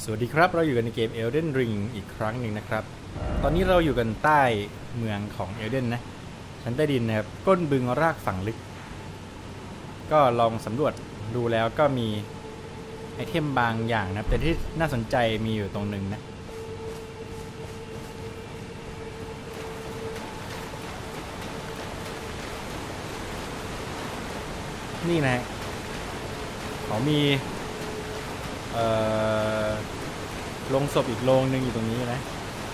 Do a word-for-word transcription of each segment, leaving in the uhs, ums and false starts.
สวัสดีครับเราอยู่กันในเกม Elden Ring อีกครั้งหนึ่งนะครับตอนนี้เราอยู่กันใต้เมืองของ Elden นะชั้นใต้ดินนะครับก้นบึงรากฝังลึกก็ลองสำรวจดูแล้วก็มีไอเทมบางอย่างนะแต่ที่น่าสนใจมีอยู่ตรงหนึ่งนะนี่นะเขามีเอ่อโรงศพอีกโรงหนึ่งอยู่ตรงนี้นะ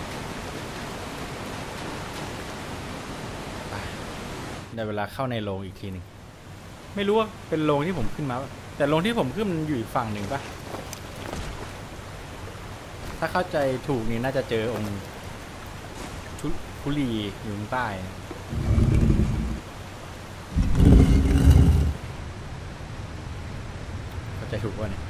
ได้เวลาเข้าในโรงอีกทีหนึ่งไม่รู้ว่าเป็นโรงที่ผมขึ้นมาแต่โรงที่ผมขึ้นมันอยู่อีกฝั่งหนึ่งปะถ้าเข้าใจถูกนี่น่าจะเจอองค์ทุลีอยู่ข้างใต้เข้าใจถูกว่าเนี่ย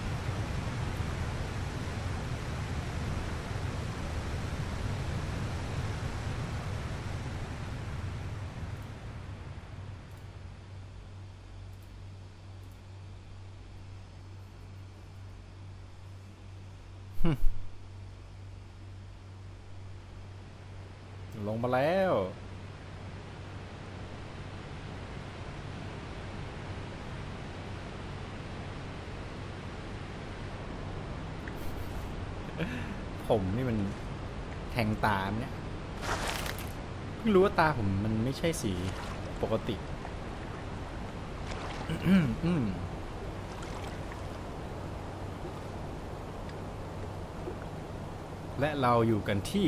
ลงมาแล้วผมนี่มันแทงตาเนี่ยเพิ่งรู้ว่าตาผมมันไม่ใช่สีปกติและเราอยู่กันที่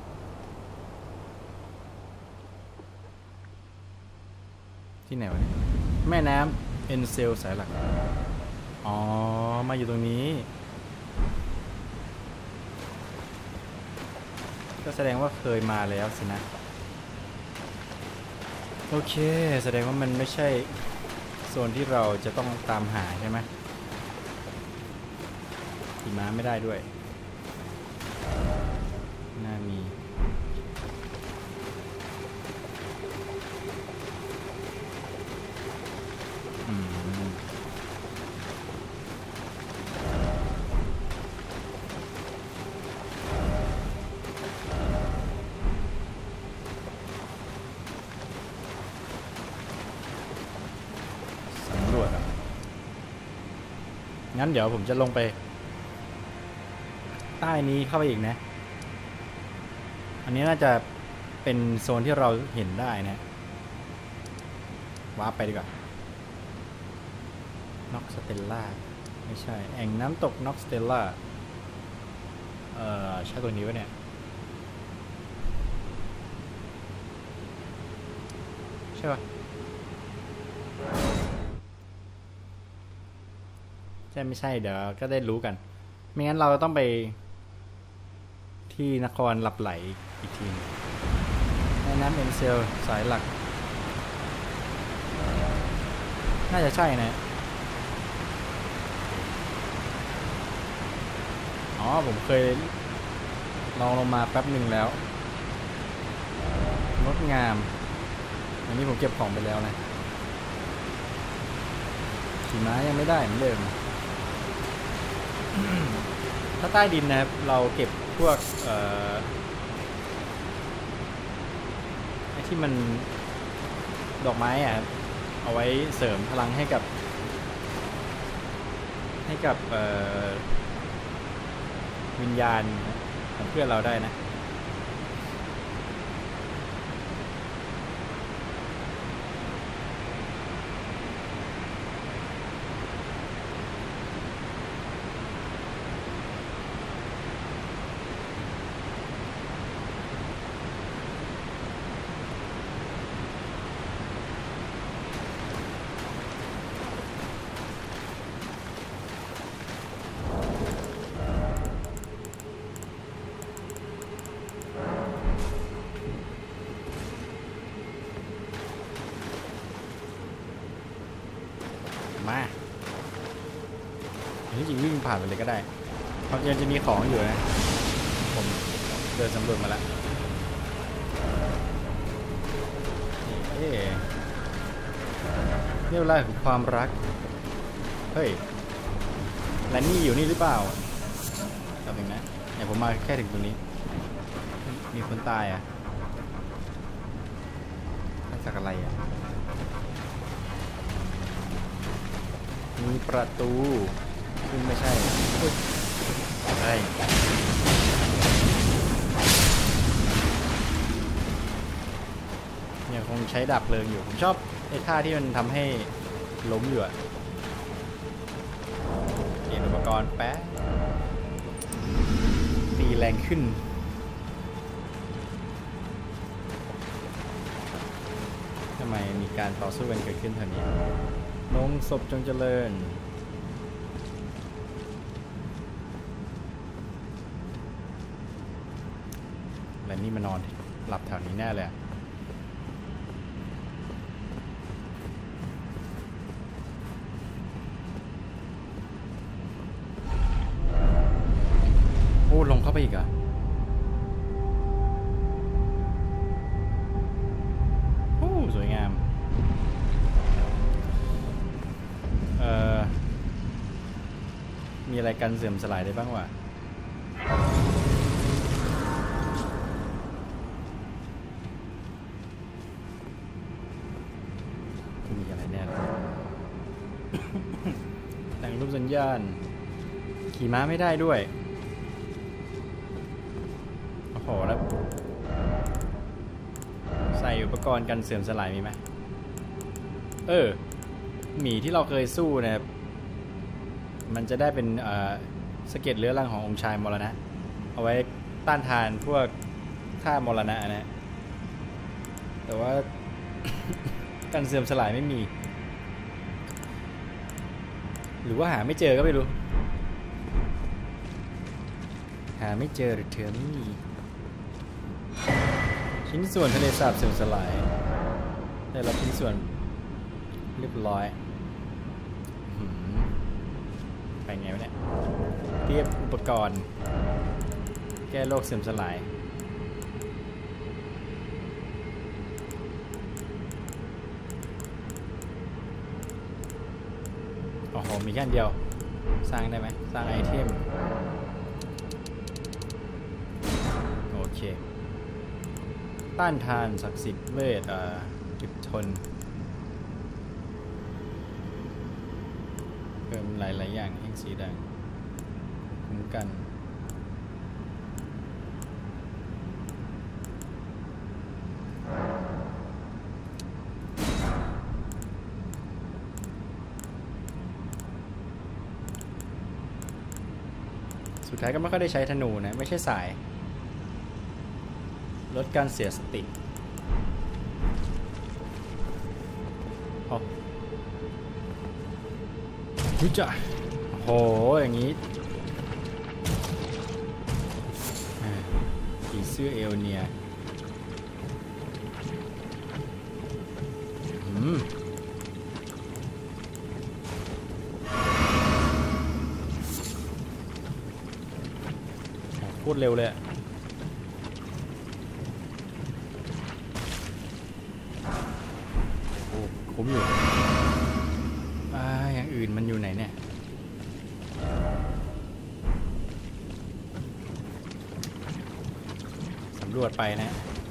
ที่ไหนวะเนี่ยแม่น้ำเอ็นเซลสายหลักอ๋อมาอยู่ตรงนี้ก็แสดงว่าเคยมาแล้วสินะโอเคแสดงว่ามันไม่ใช่โซนที่เราจะต้องตามหาใช่ไหมขี่ม้าไม่ได้ด้วยน่ามีงั้นเดี๋ยวผมจะลงไปใต้นี้เข้าไปอีกนะอันนี้น่าจะเป็นโซนที่เราเห็นได้นะวาร์ปไปดีกว่าน็อกสเตลล่าไม่ใช่แอ่งน้ำตกน็อกสเตลล่าเอ่อใช่ตัวนี้วะเนี่ยใช่ปะใช่ไม่ใช่เดี๋ยวก็ได้รู้กันไม่งั้นเราต้องไปที่นครหลับไหลอีกทีแม่น้ำเอ็นเซลสายหลักน่าจะใช่นะอ๋อผมเคยลองลงมาแป๊บหนึ่งแล้วงดงามอันนี้ผมเก็บของไปแล้วนะขี่ม้ายังไม่ได้เหมือนเดิมถ้าใต้ดินนะครับเราเก็บพวกเอ่อไอ้ที่มันดอกไม้อ่ะเอาไว้เสริมพลังให้กับให้กับเอ่อวิญญาณของเพื่อนเราได้นะมาอันนี้จริงวิ่งผ่านไปเลยก็ได้เพราะยังจะมีของอยู่นะผมเดินสำรวจมาแล้วเอ๊ะนี่เวลาของความรักเฮ้ยและนี่อยู่นี่หรือเปล่าหนึ่งนะเนี่ยผมมาแค่ถึงตรงนี้มีคนตายอ่ะมาจากอะไรอ่ะมีประตูซึ่งไม่ใช่อุ๊ยอะไรเนี่ยคงใช้ดับเพลิงอยู่ผมชอบไอ้ท่าที่มันทำให้ล้มอยู่อะเปลี่ยนอุปกรณ์แป๊ะตีแรงขึ้นทำไมมีการต่อสู้กันเกิดขึ้นแถวนี้ลงศพจงเจริญแล้วนี่มานอนหลับแถวนี้แน่เลยโอ้ลงเข้าไปอีกเหรอโอ้สวยงามเอ่อมีอะไรกันเสื่อมสลายได้บ้างวะมีอะไรแน่เลย แต่งรูปสัญญาณขี่ม้าไม่ได้ด้วยโอ้โหแล้วใส่อุปกรณ์กันเสื่อมสลายมีไหมเออหมีที่เราเคยสู้เนี่ยมันจะได้เป็นสเก็ตเรื้อรังขององค์ชายมรณะเอาไว้ต้านทานพวกท่ามรณะนะแต่ว่า กันเสื่อมสลายไม่มีหรือว่าหาไม่เจอก็ไม่รู้หาไม่เจอหรือเธอไม่มีชิ้นส่วนทะเลสาบเสื่อมสลายได้รับชิ้นส่วนเรียบร้อยไปไงวะเนี่ยเทียบอุปกรณ์แก้โรคเสื่อมสลายโอ้โหมีแค่เดียวสร้างได้ไหมสร้างไอเทมโอเคต้านทานศักดิ์สิทธิ์เวทอ่าอึดทนเพิ่มหลายๆอย่างแห่งสีแดงคุ้มกันสุดท้ายก็ไม่ค่อยได้ใช้ธนูนะไม่ใช่สายลดการเสียสติโอ้รู้จักโหอย่างนี้ผีเสื้อเอลเนียอืมพูดเร็วเลยโอ้คุ้มอยู่อ่าอย่างอื่นมันอยู่ไหนเนี่ยสำรวจไปนะ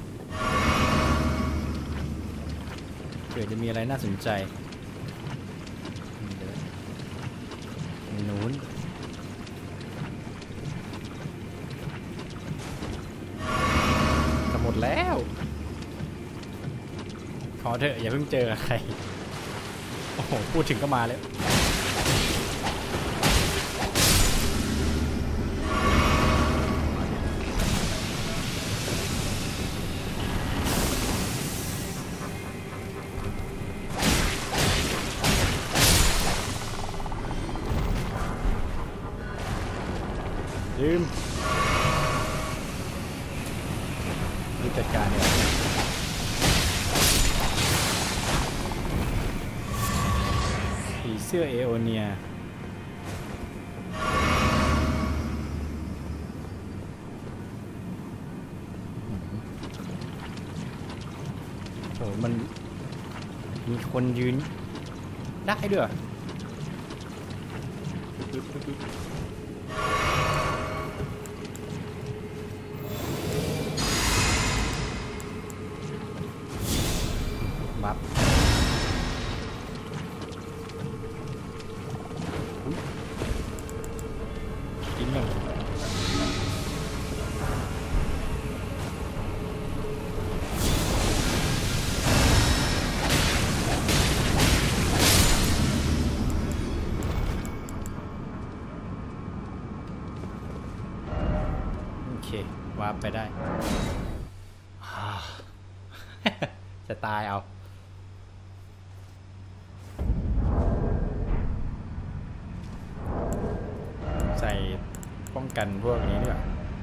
เผื่อจะมีอะไรน่าสนใจนู้นหมดแล้วขอเถอะอย่าเพิ่งเจอใครโอ้โหพูดถึงก็มาแล้วลืมดูจัดการเนี่ยผีเสื้อเอโอเนียโอ้มันมีคนยืนได้ด้วยเควาร์ปไปได้ จะตายเอาใส่ป้องกันพวกนี้ด้วย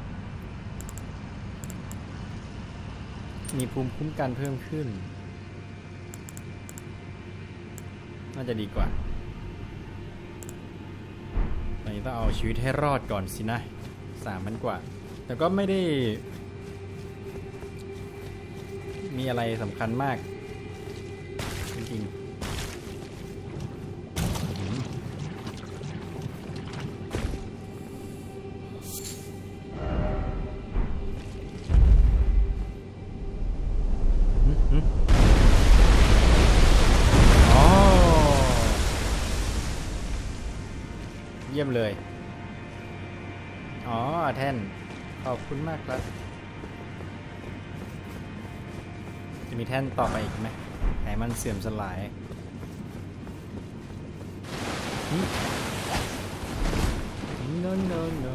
มีภูมิคุ้มกันเพิ่มขึ้นน่าจะดีกว่าตอนนี้ต้องเอาชีวิตให้รอดก่อนสินะสามพันกว่าแต่ก็ไม่ได้มีอะไรสำคัญมากจริงๆเยี่ยมเลยอ๋อแท่นขอบคุณมากครับจะมีแท่นต่อไปอีกไหมให้มันเสื่อมสลายโนโนโน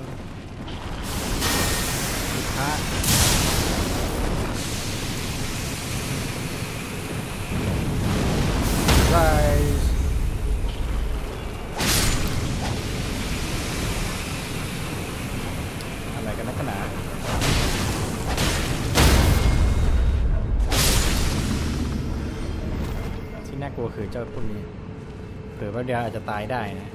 ลูกค้าไรอะไรกันนักหนาที่น่ากลัวคือเจ้าพวกนี้เผื่อว่าเดี๋ยวอาจจะตายได้นะ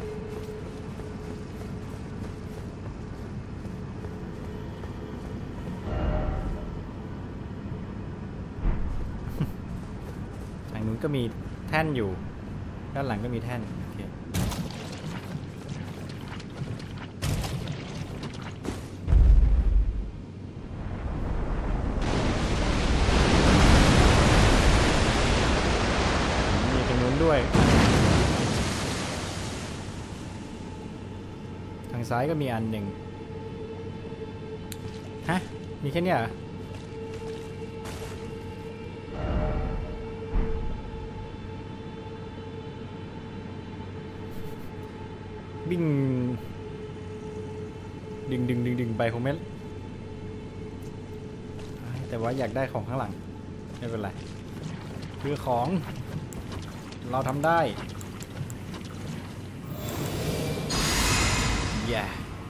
ทางนู้นก็มีแท่นอยู่ด้านหลังก็มีแท่นโอเคมีตรงนู้นด้วยทางซ้ายก็มีอันหนึ่งฮะมีแค่เนี้ยวิ่งดึงดึงดึงดึงไปคงไม่แต่ว่าอยากได้ของข้างหลังไม่เป็นไรคือของเราทำได้ yeah.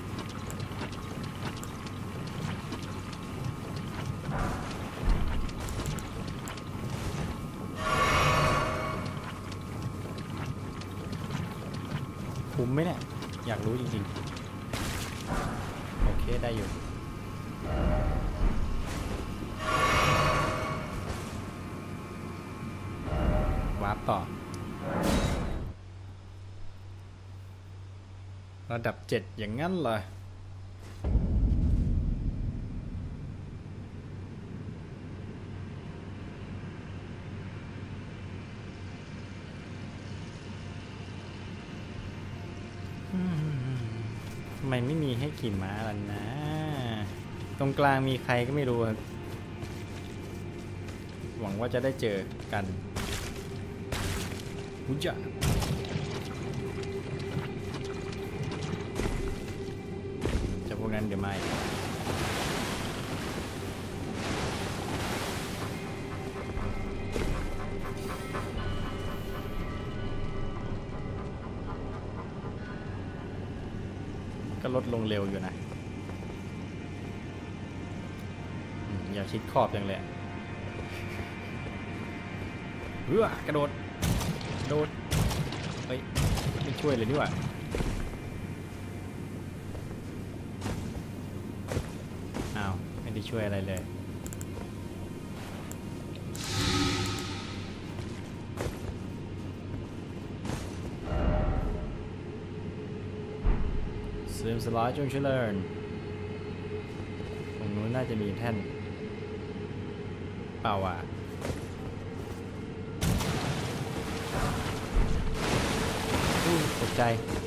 คุ้มไหมเนี่ยอยากรู้จริงๆโอเคได้อยู่วาร์ปต่อระดับเจ็ดอย่างงั้นเลยทำไมไม่มีให้ขี่ม้าล่ะนะตรงกลางมีใครก็ไม่รู้หวังว่าจะได้เจอกันอุ๊ยจ้ะจะพวกนั้นเดี๋ยวไม่ก็ลดลงเร็วอยู่นะอย่าชิดขอบอย่างเลยเฮ้ยกระโดดกระโดดเฮ้ยไม่ช่วยเลยนี่หว่าอ้าวไม่ได้ช่วยอะไรเลยเสื่อมสลายจงเจริญตรงนู้นน่าจะมีแท่นเปล่าอ่ะตกใจ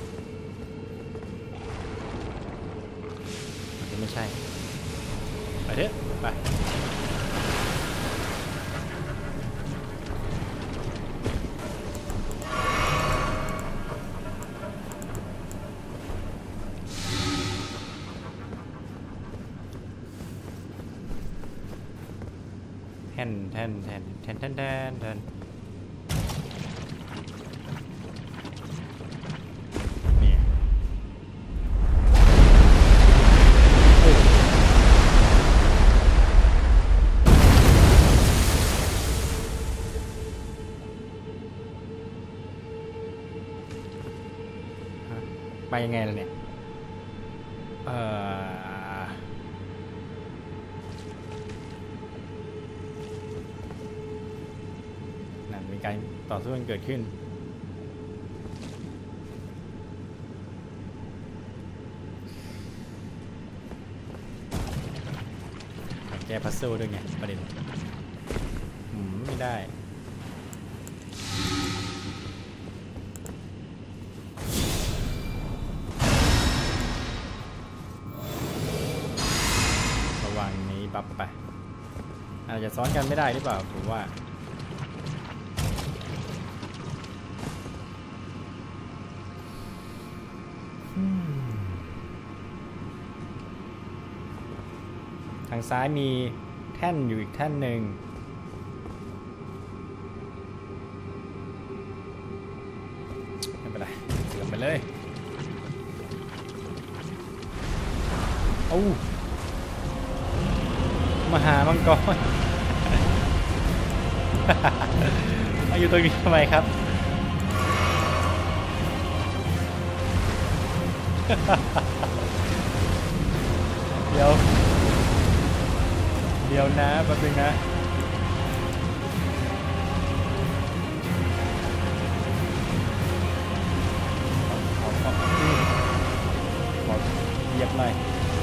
อาจจะไม่ใช่ไปเถอะไปท่นแท่นแท่นแท่นแท่นแท่นแท่นนี่ไปยังไงล่ะเนี่ยเอ่อนั่นมีการต่อสู้กันเกิดขึ้นแก้พัซเซิลด้วยไงประเด็นอืมไม่ได้บัฟไปอาจจะซ้อนกันไม่ได้หรือเปล่าผมว่าทางซ้ายมีแท่นอยู่อีกแท่นหนึ่งไม่เป็นไรเสือมไปเลยโอ้มหามังกร มาอยู่ตรงนี้ทำไมครับ เดี๋ยวเดี๋ยวนะแป๊บนึงนะขอขอขอเหยียบหน่อย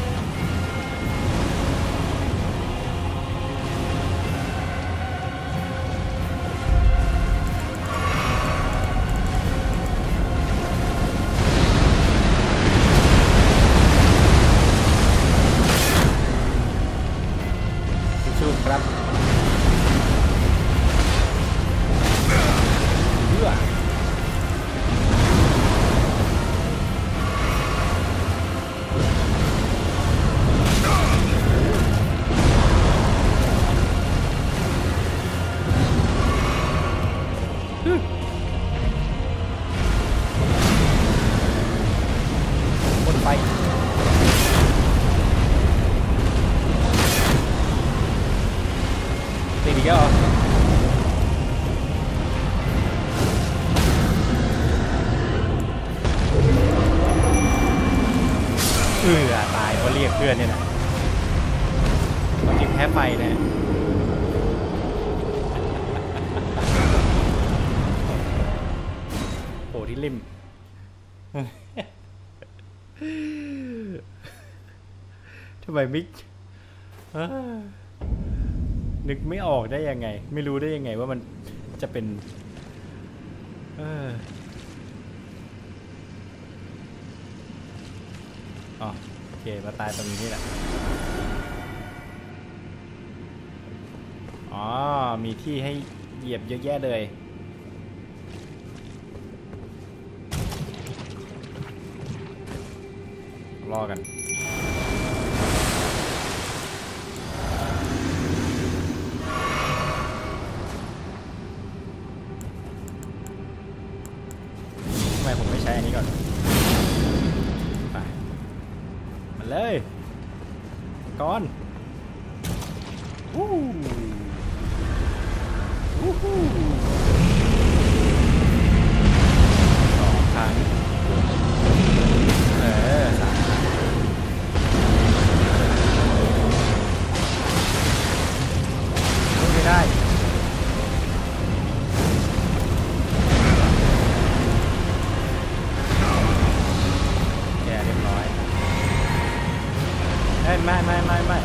ครับเพื่อคนไปตีดีก็เออตายเพราะเรียกเพื่อนเนี่ยนะมันกินแพ้ไฟเนี่ยโอ้ที่ริมทำไมมิกนึกไม่ออกได้ยังไงไม่รู้ได้ยังไงว่ามันจะเป็นเอออ๋อโอเคมาตายตรงนี้แหละอ๋อมีที่ให้เหยียบเยอะแยะเลยรอกันทำไมผมไม่ใช้อันนี้ก่อนไปมาเลยก่อนวู้วู้ฮู้สองครั้งเออสามครั้งไม่ได้แกเรียบร้อยไม่ไม่ไม่ไม่ไม่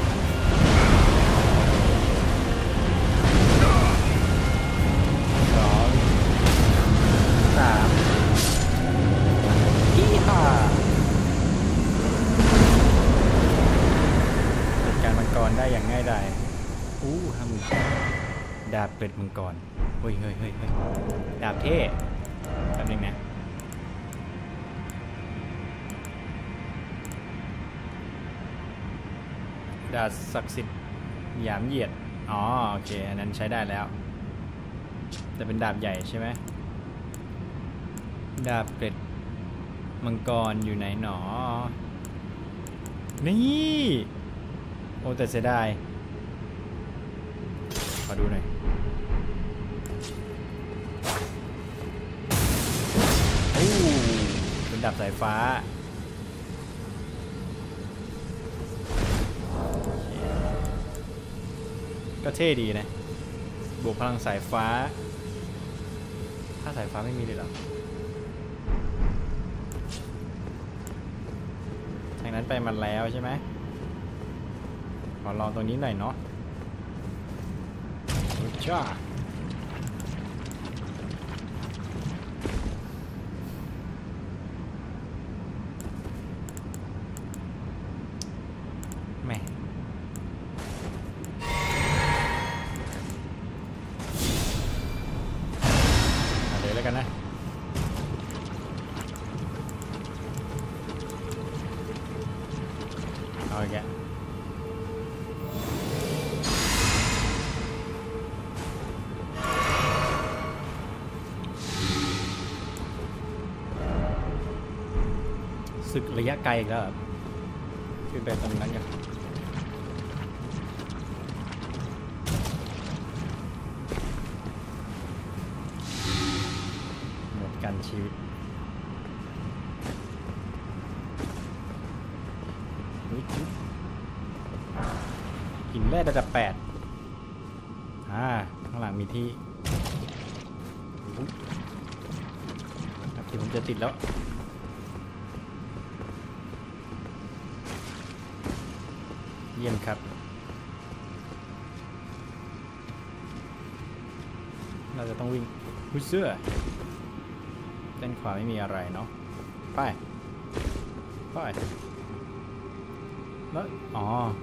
สองสามอีห่าจัดการมังกรได้อย่างง่ายดายอู้ห้าหมื่นดาบเกล็ดมังกรเฮ้ยเฮ้ยเฮ้ยเฮ้ยดาบเท่แป๊บนึงนะดาบศักดิ์สิทธิ์หยามเหยียดอ๋อโอเคอันนั้นใช้ได้แล้วแต่เป็นดาบใหญ่ใช่ไหมดาบเกร็ดมังกรอยู่ไหนหนอนี่โอ้แต่เสียดายขอดูหน่อยโอ้เป็นดาบสายฟ้าก็เท่ดีนะบวกพลังสายฟ้าถ้าสายฟ้าไม่มีเลยเหรอทางนั้นไปมันแล้วใช่ไหมขอลองตรงนี้หน่อยเนาะจ้าแม่เดี๋ยวแล้วกันนะเอาอีกแล้วศึกระยะไกลอีกแล้วขึ้นไปตรงนั้นกันหมดกันชีวิตหินแร่ระดับแปดอ่าข้างหลังมีที่ที่ผมจะติดแล้วเยี่ยมครับเราจะต้องวิ่งหุ้ยเสื้อด้านขวาไม่มีอะไรเนาะไปไปแล้วอ๋อ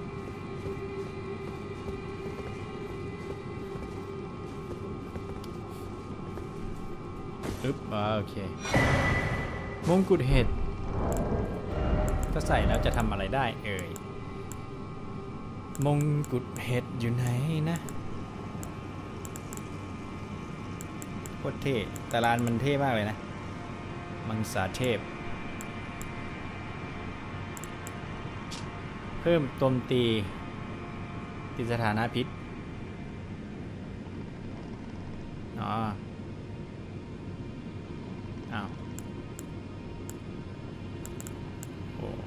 อึ๊บโอเคมงกุฎเห็ดถ้าใส่แล้วจะทำอะไรได้เอ่ยมงกุฎเห็ดอยู่ไหนนะโคตรเท่แต่ลานมันเท่มากเลยนะมังสาเทพเพิ่มโจมตีติดสถานะพิษอ๋ออ้าวโอ้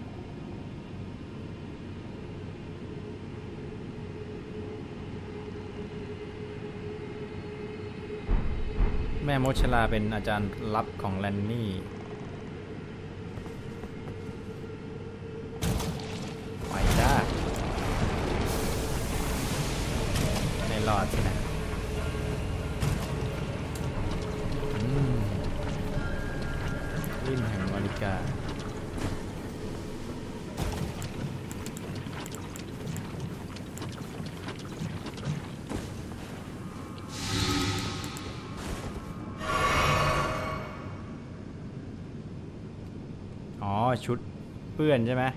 แม่มดชลาเป็นอาจารย์ลับของแลนนี่ไปจ้าในหลอดสินะริมแห่งวาริกาอ๋อชุดเปื้อนใช่ไหม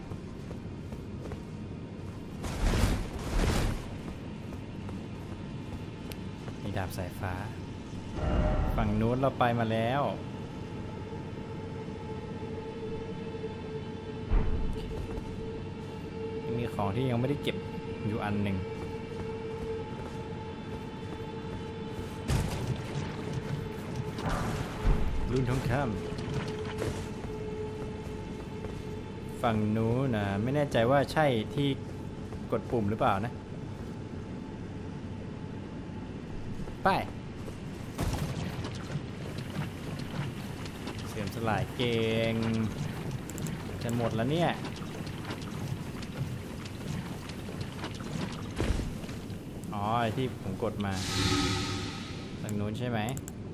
มีดาบสายฟ้าฝั่งนู้นเราไปมาแล้วมีของที่ยังไม่ได้เก็บอยู่อันหนึ่งรุ่นทองคำฝั่งนู้นนะไม่แน่ใจว่าใช่ที่กดปุ่มหรือเปล่านะไปเสื่อมสลายเก่งจะหมดแล้วเนี่ยอ๋อที่ผมกดมาทางนู้นใช่ไหม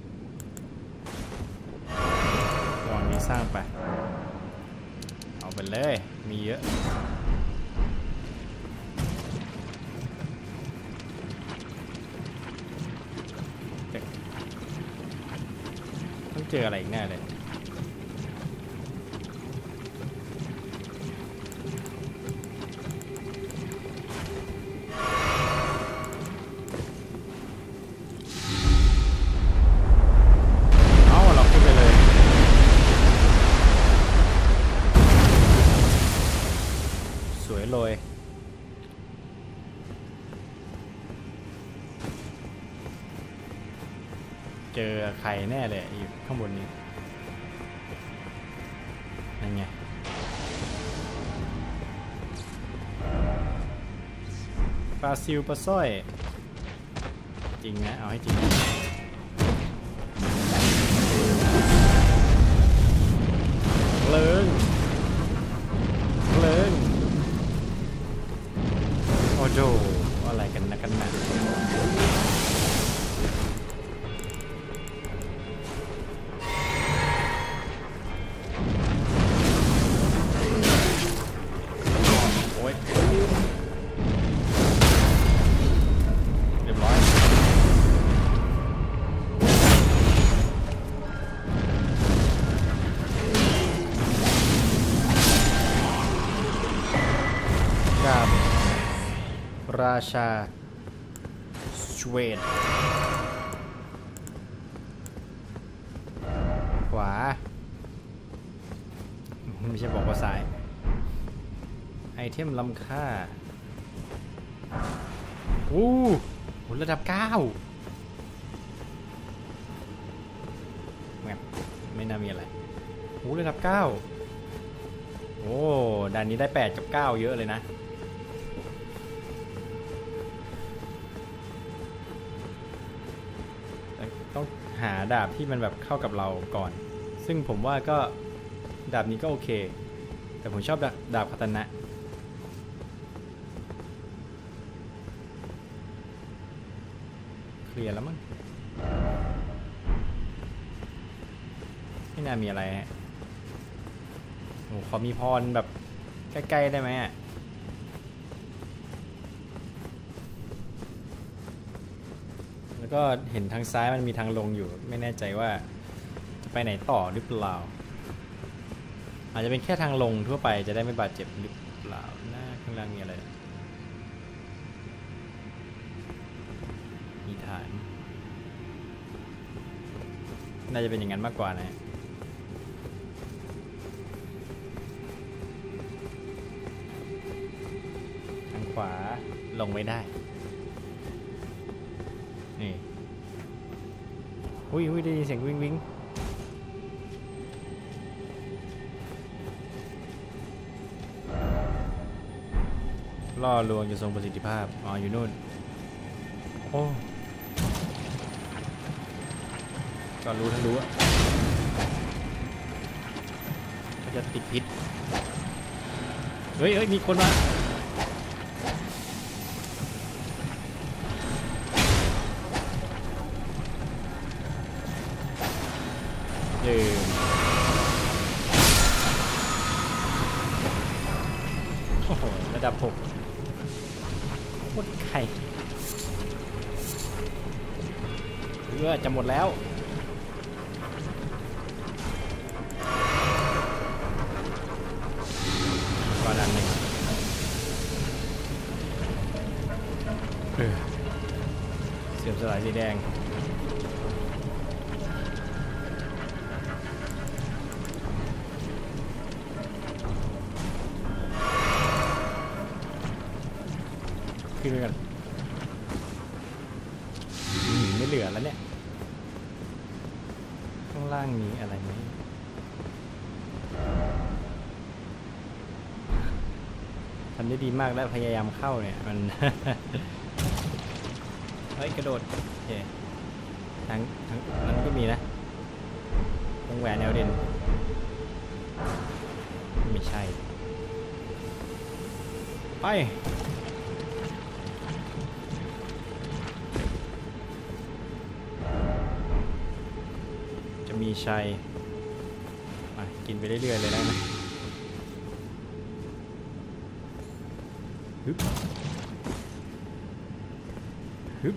วางนี้สร้างไปเอาไปเลยมีเยอะต้องเจออะไรอีกแน่เลยสวยเลยเจอใครแน่เลยอยู่ข้างบนนี้นั่นไงปลาซิวปลาสร้อยจริงนะเอาให้จริงเลิงเลิงโอ้โหอะไรกันนะกันนะโอ้ยเรียบร้อยกับราชาสเวดขวาไม่ใช่บอกว่าซ้ายไอเทมล้ำค่าโอ้โหระดับเก้าไม่น่ามีอะไรโอ้ระดับเก้าโอ้ด่านนี้ได้แปดกับเก้าเยอะเลยนะต้องหาดาบที่มันแบบเข้ากับเราก่อนซึ่งผมว่าก็ดาบนี้ก็โอเคแต่ผมชอบดาบดาบคาตานะเคลียร์แล้วมั้งไม่น่ามีอะไรฮะโอ้ขอมีพรแบบใกล้ๆได้ไหมอ่ะแล้วก็เห็นทางซ้ายมันมีทางลงอยู่ไม่แน่ใจว่าจะไปไหนต่อหรือเปล่าอาจจะเป็นแค่ทางลงทั่วไปจะได้ไม่บาดเจ็บหรือเปล่าหน้าข้างล่างมีอะไรมีฐานน่าจะเป็นอย่างนั้นมากกว่านะทางขวาลงไม่ได้นี่อุ้ยอุ้ยได้ยินเสียงวิ่งวิ่งล่อลวงจะทรงประสิทธิภาพอ๋ออยู่นู่นโอ้ก็รู้ทั้งรู้อะก็จะติดพิษเฮ้ยเฮ้ยมีคนมาเออโอ้โหระดับหกโคตรไข่เรือจะหมดแล้วก่อนอันหนึ่งเออเสื่อมสลายสีแดงขึ้นไปกันไม่เหลือแล้วเนี่ยข้างล่างมีอะไรไหมทำได้ดีมากแล้วพยายามเข้าเนี่ยมัน เฮ้ยกระโดดโอเคทางทางนั้นก็มีนะวงแหวนแนวเด่นไม่ใช่ไปมีชัยมากินไปเรื่อยๆเลยได้ไหมฮึบฮึบ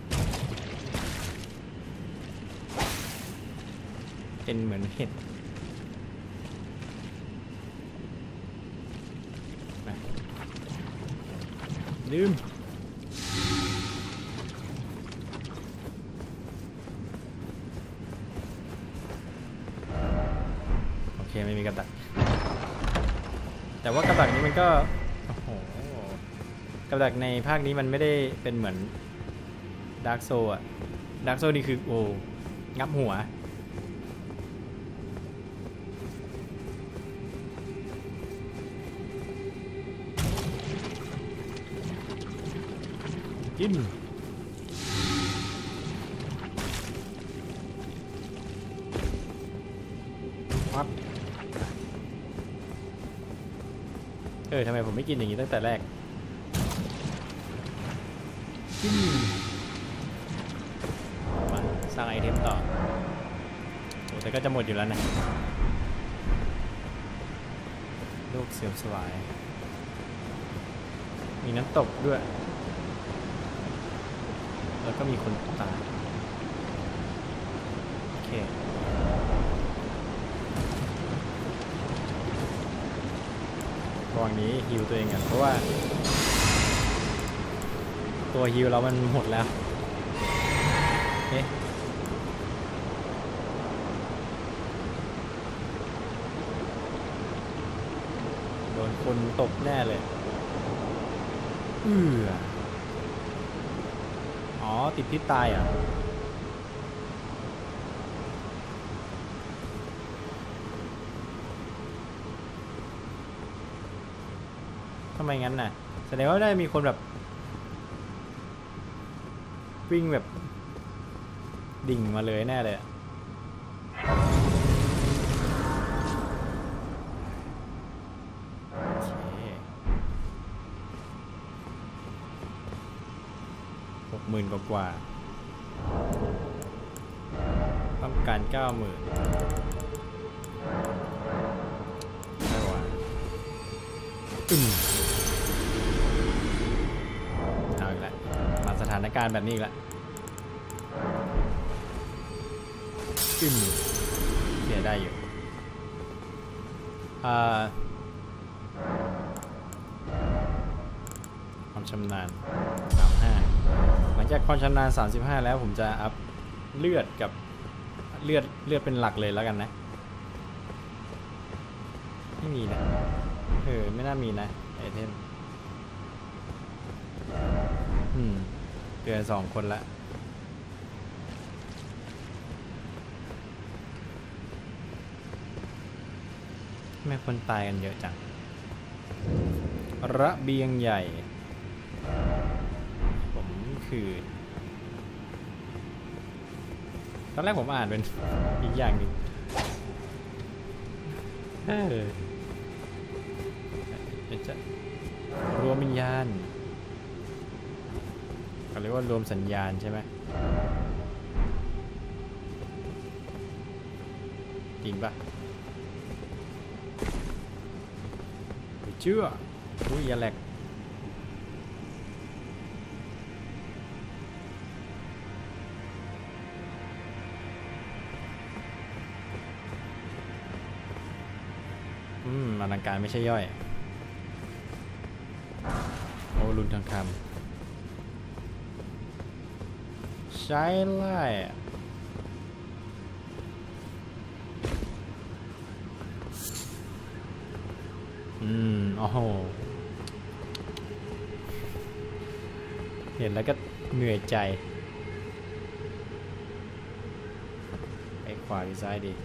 เป็นเหมือนเห็ดลืมโอเคไม่มีกระดักแต่ว่ากระดักนี้มันก็โอ้โหกับดักในภาคนี้มันไม่ได้เป็นเหมือนดาร์กโซอะดาร์กโซนี่คือโอ้งับหัวกินครับเออทำไมผมไม่กินอย่างนี้ตั้งแต่แรกกินมาสร้างไอเทมต่อโอ้แต่ก็จะหมดอยู่แล้วนะโลกเสื่อมสลายมีน้ำตกด้วยแล้วก็มีคนตายโอเคระหว่างนี้ฮิวตัวเองกันเพราะว่าตัวฮิวเรามันหมดแล้วเอ๊ะโดนคนตบแน่เลยอืออ๋อติดพิษตายอ่ะทำไมงั้นน่ะแสดงว่าได้มีคนแบบวิ่งแบบดิ่งมาเลยแน่เลยหกหมื่นกว่าต้องการเก้าหมื่นได้ว่ะอึ้มเอาอีกแล้วมาสถานการณ์แบบนี้อีกแล้วอึ้มเสียได้อยู่อ่าความชำนาญสามห้าหลังจากความชำนาญสามสิบห้าแล้วผมจะอัพเลือดกับเลือดเลือดเป็นหลักเลยแล้วกันนะไม่มีนะเออไม่น่ามีนะไอเทมอืมเกินสองคนละทำไมคนตายกันเยอะจังระเบียงใหญ่ผมคือตอนแรกผมอ่านเป็นอีกอย่างหนึ่งเออจะรวมวิญญาณเขาเรียกว่ารวมสัญญาณใช่ไหมจริงปะไม่เชื่ออุ้ยอย่าแหลกอืมอลังการไม่ใช่ย่อยโอ้ลุนทางคำใช้ไล่อืมโอ้โหเห็นแล้วก็เหนื่อยใจไปขวาหรือซ้ายดี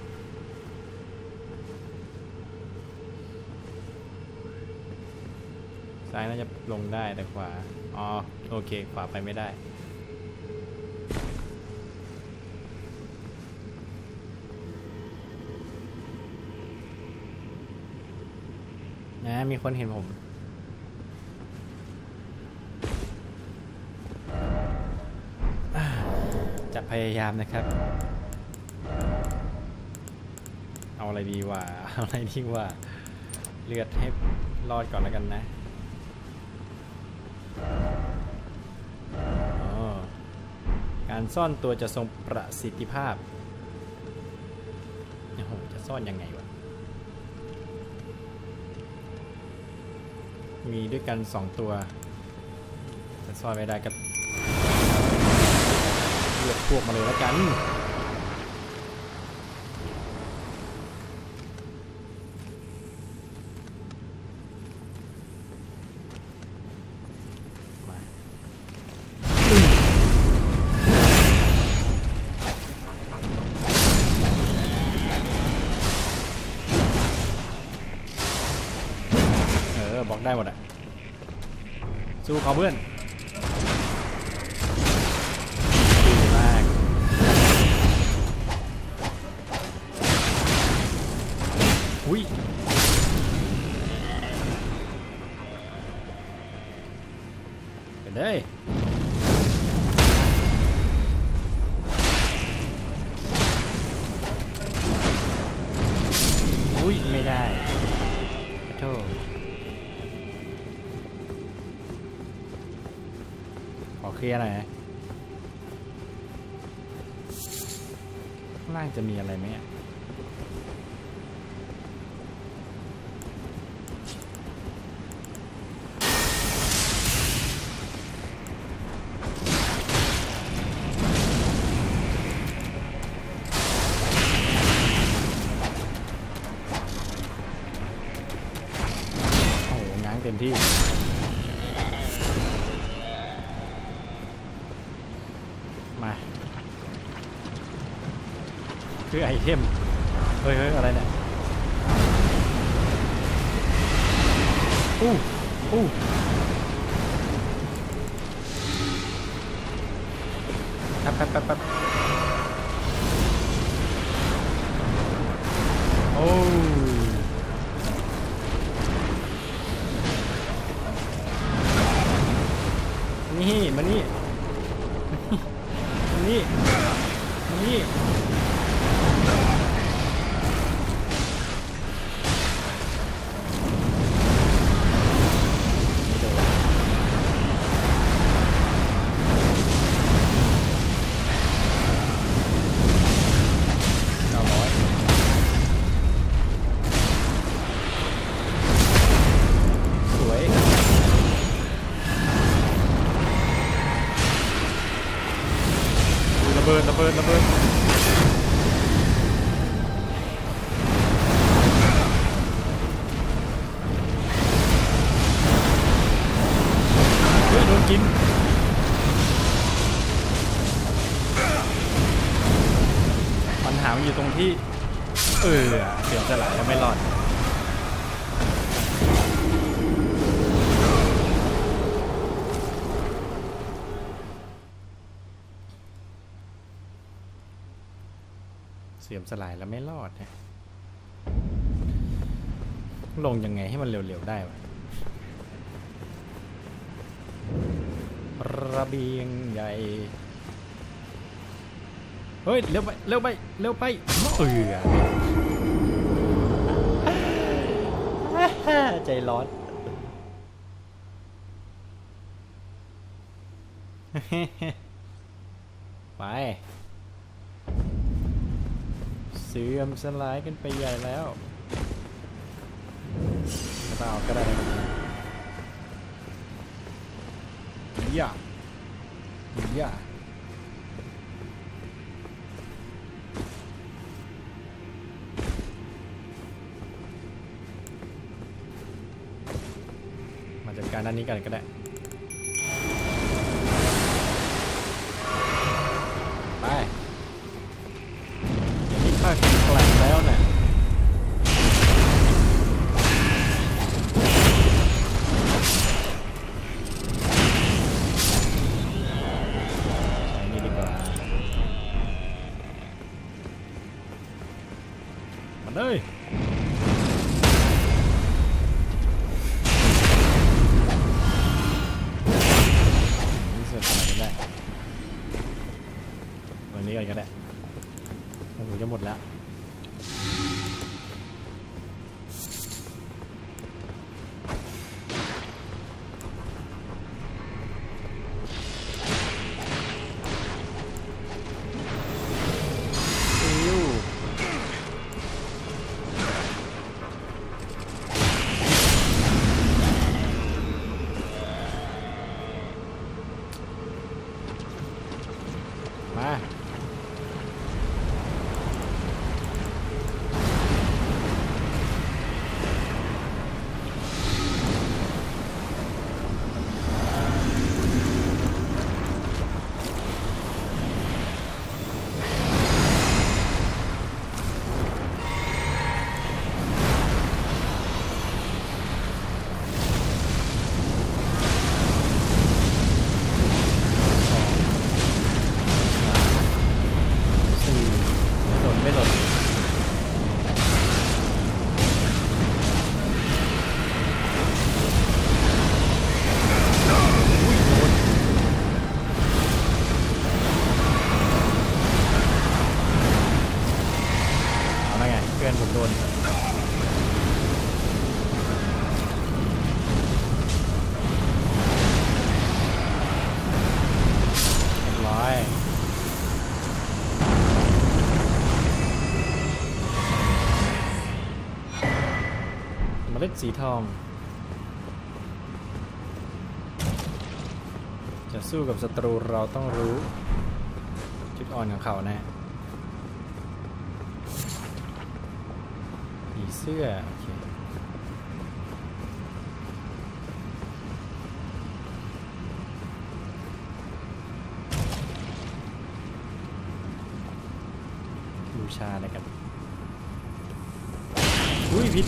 ซ้ายน่าจะลงได้แต่ขวาอ๋อโอเคขวาไปไม่ได้นะมีคนเห็นผมจะพยายามนะครับเอาอะไรดีวะเอาอะไรดีวะเลือดให้รอดก่อนแล้วกันนะการซ่อนตัวจะทรงประสิทธิภาพโอ้โหจะซ่อนยังไงวะมีด้วยกันสองตัวจะซ่อนไม่ได้ก็เลือกพวกมาเลยแล้วกันล็อกได้หมดอะสู้เขาเพื่อนดีมากอุ้ยไปเลยอุ้ยไม่ได้ขอโทษขอเคลียร์หน่อยข้างล่างจะมีอะไรไหมอ่ะโอ้โหง้างเต็มที่มาคือไอเทมเฮ้ยเฮ้ยอะไรเนี่ยอู้อู้แป๊บแป๊บแป๊บแป๊บโอ้นี่มานี่มานี่มานี่ระเบิดระเบิดระเบิดเฮ้ยโดนกินปัญหามันอยู่ตรงที่เออเสียสละแล้วไม่รอดเสียมสลายแล้วไม่รอดนะลงยังไงให้มันเร็วๆได้วะระเบียงใหญ่เฮ้ยเร็วไปเร็วไปเร็วไปเออใจร้อนไปเสื่อมสลายกันไปใหญ่แล้วเปล่าก็ได้ย่าย่ามาจัดการด้านนี้กันก็ได้ไปถ้าแข็งแกร่งแล้วเนี่ยใช้นี่ดีกว่ามาเลยนี่เสร็จแล้วได้วันนี้กันก็ได้โอ้โหจะหมดแล้วมาสีทองจะสู้กับศัตรูเราต้องรู้จุดอ่อนของเขานะผีเสื้อโอเคบูชาอะไรกันอุ้ยพิษ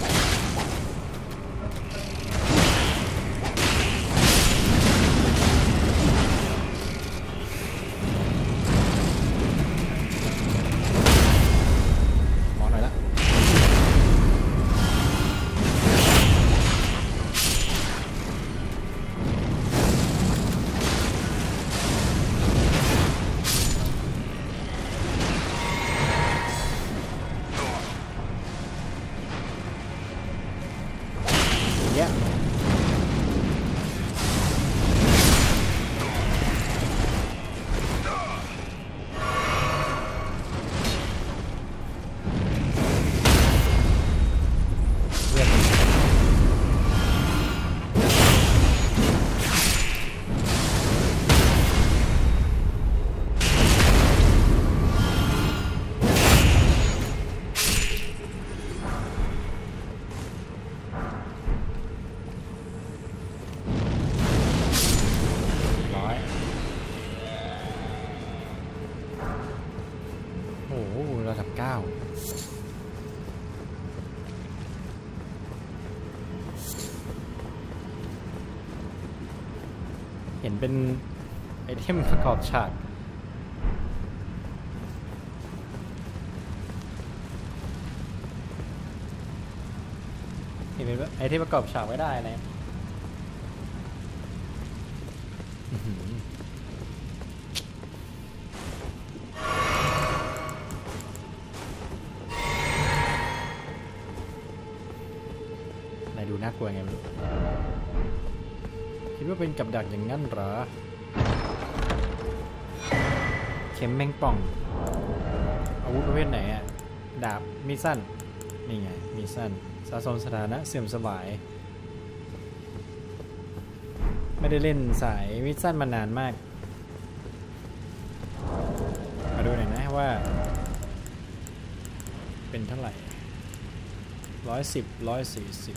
เห็นเป็นไอเทมประกอบฉากเห็นเป็นไอเทมประกอบฉากไว้ได้นะนายดูน่ากลัวไงไม่รู้คิดว่าเป็นกับดักอย่างนั้นเหรอเข็มแมงป่องอาวุธประเภทไหนอะดาบมีสั้นนี่ไงมีสั้นสะสมสถานะเสื่อมสลายไม่ได้เล่นสายมีสั้นมานานมากมาดูหน่อยนะว่าเป็นเท่าไหร่ร้อยสิบร้อยสี่สิบ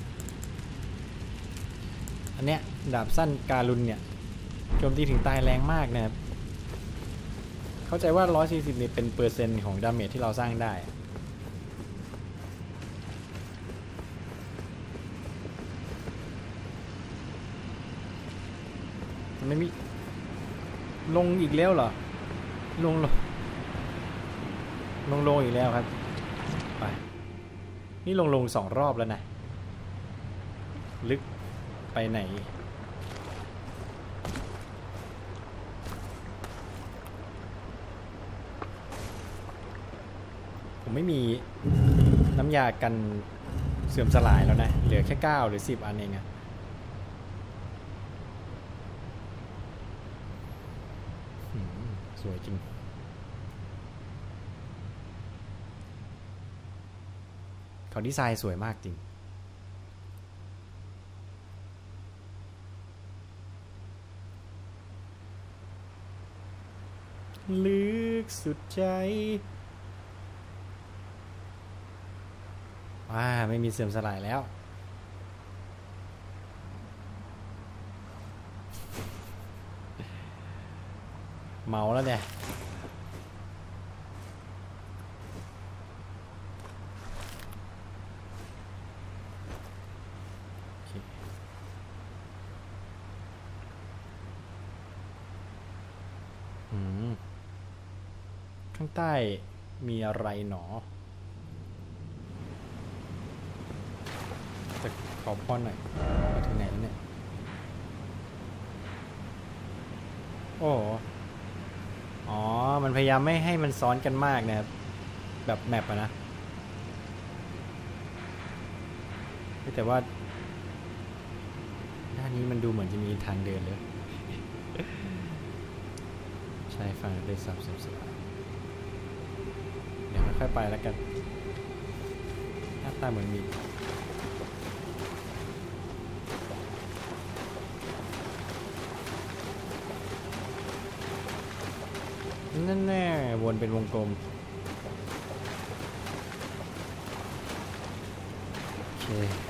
อันเนี้ยดาบสั้นการุณเนี่ยโจมตีถึงตายแรงมากนะครับเข้าใจว่าร้อยสี่สิบนี่เป็นเปอร์เซ็นต์ของดาเมจที่เราสร้างได้ไม่มีลงอีกแล้วเหรอลงลงลงลงอีกแล้วครับไปนี่ลงลงสองรอบแล้วนะลึกไปไหนผมไม่มีน้ำยากันเสื่อมสลายแล้วนะเหลือแค่เก้าหรือสิบอันเองอะสวยจริงเขาดีไซน์สวยมากจริงลึกสุดใจว้าไม่มีเสื่อมสลายแล้วเมาแล้วเนี่ยข้างใต้มีอะไรหนอจะขอพรหน่อยมาถึงไหนแล้วเนี่ยโอ้อ๋อมันพยายามไม่ให้มันซ้อนกันมากนะครับแบบแมปอะนะแต่ว่าด้านนี้มันดูเหมือนจะมีทางเดินเลยใช่ฟังได้สับสนสบายเดี๋ยวค่อยๆไปแล้วกันหน้าตาเหมือนมีนั่นแน่วนเป็นวงกลมโอเค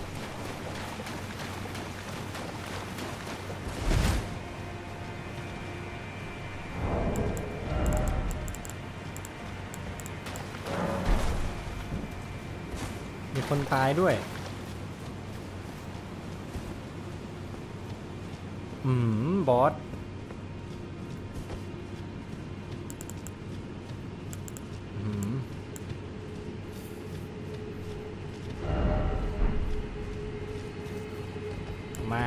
มีคนตายด้วยอืมบอสอืมมา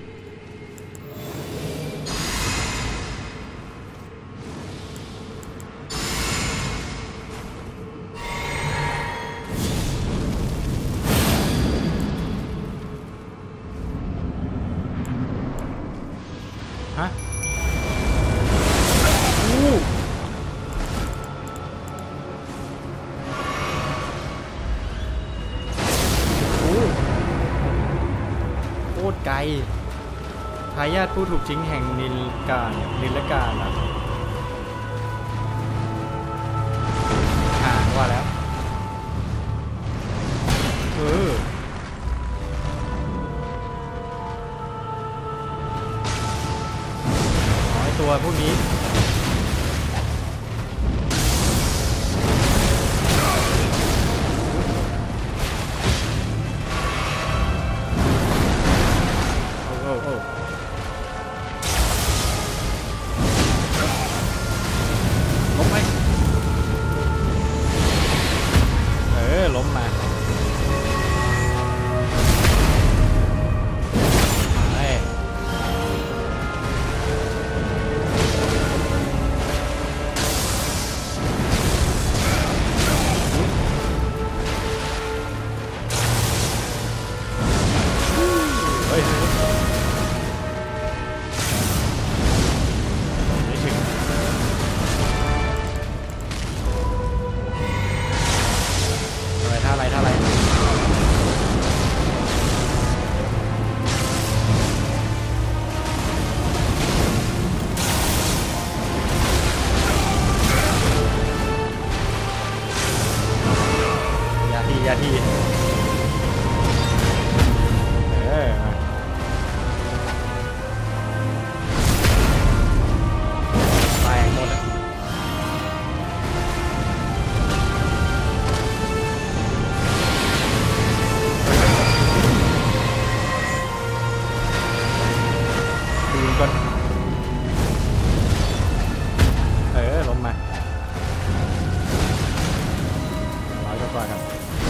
ฮะอู้อู้โคตรไกลทายาทผู้ถูกทิ้งแห่งนิลการนิลการอ่ะอ่านว่าแล้วเออตัวพวกนี้โอ้โอ้โอ้ล้มไหมเออล้มมายาทีเออแตกหมดแล้วดูก่อนเออลงมาร้อยกว่าครับ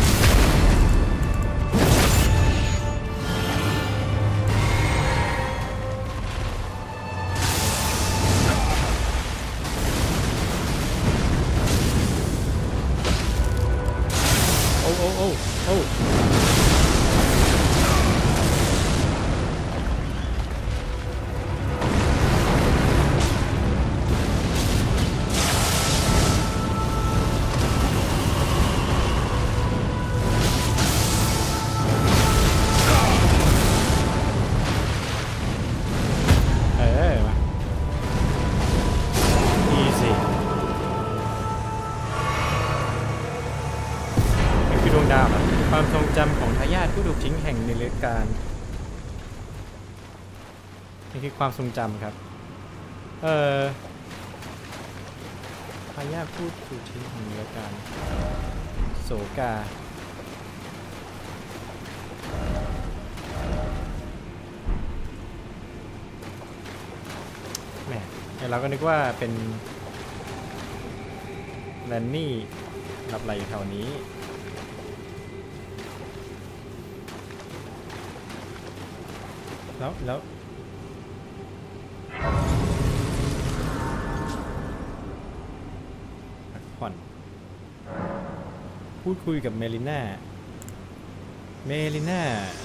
โอ้โอ้โอ้โอ้ความทรงจำของทายาทผู้ถูกทิ้งแห่งนิลการนี่คือความทรงจำครับเอ่อทายาทผู้ถูกทิ้งแห่งนิลการโศกาแหมเราก็นึกว่าเป็นแลนนี่หลับไหลอยู่แถวนี้แล้วแล้วพักผ่อนพูดคุยกับเมลิน่าเมลิน่า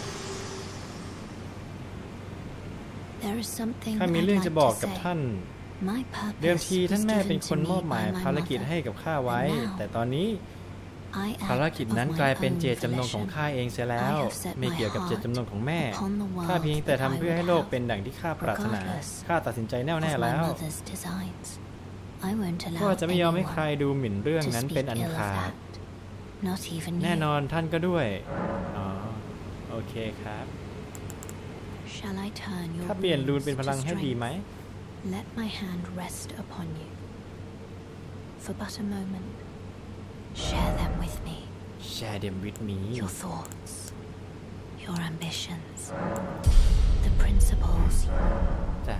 ข้ามีเรื่องจะบอกกับท่านเดิมทีท่านแม่เป็นคนมอบหมายภารกิจให้กับข้าไว้แต่ตอนนี้ภารกิจนั้นกลายเป็นเจตจำนงของข้าเองเสียแล้วไม่เกี่ยวกับเจตจำนงของแม่ข้าเพียงแต่ทำเพื่อให้โลกเป็นดั่งที่ข้าปรารถนาข้าตัดสินใจแน่วแน่แล้วก็จะไม่ยอมให้ใครดูหมิ่นเรื่องนั้นเป็นอันขาดแน่นอนท่านก็ด้วยอ๋อโอเคครับถ้าเปลี่ยนรูนเป็นพลังให้ดีไหม Let my hand rest upon you for but a moment. Share them with me. Share them with me. Your thoughts, your ambitions, the principles. จ้ะ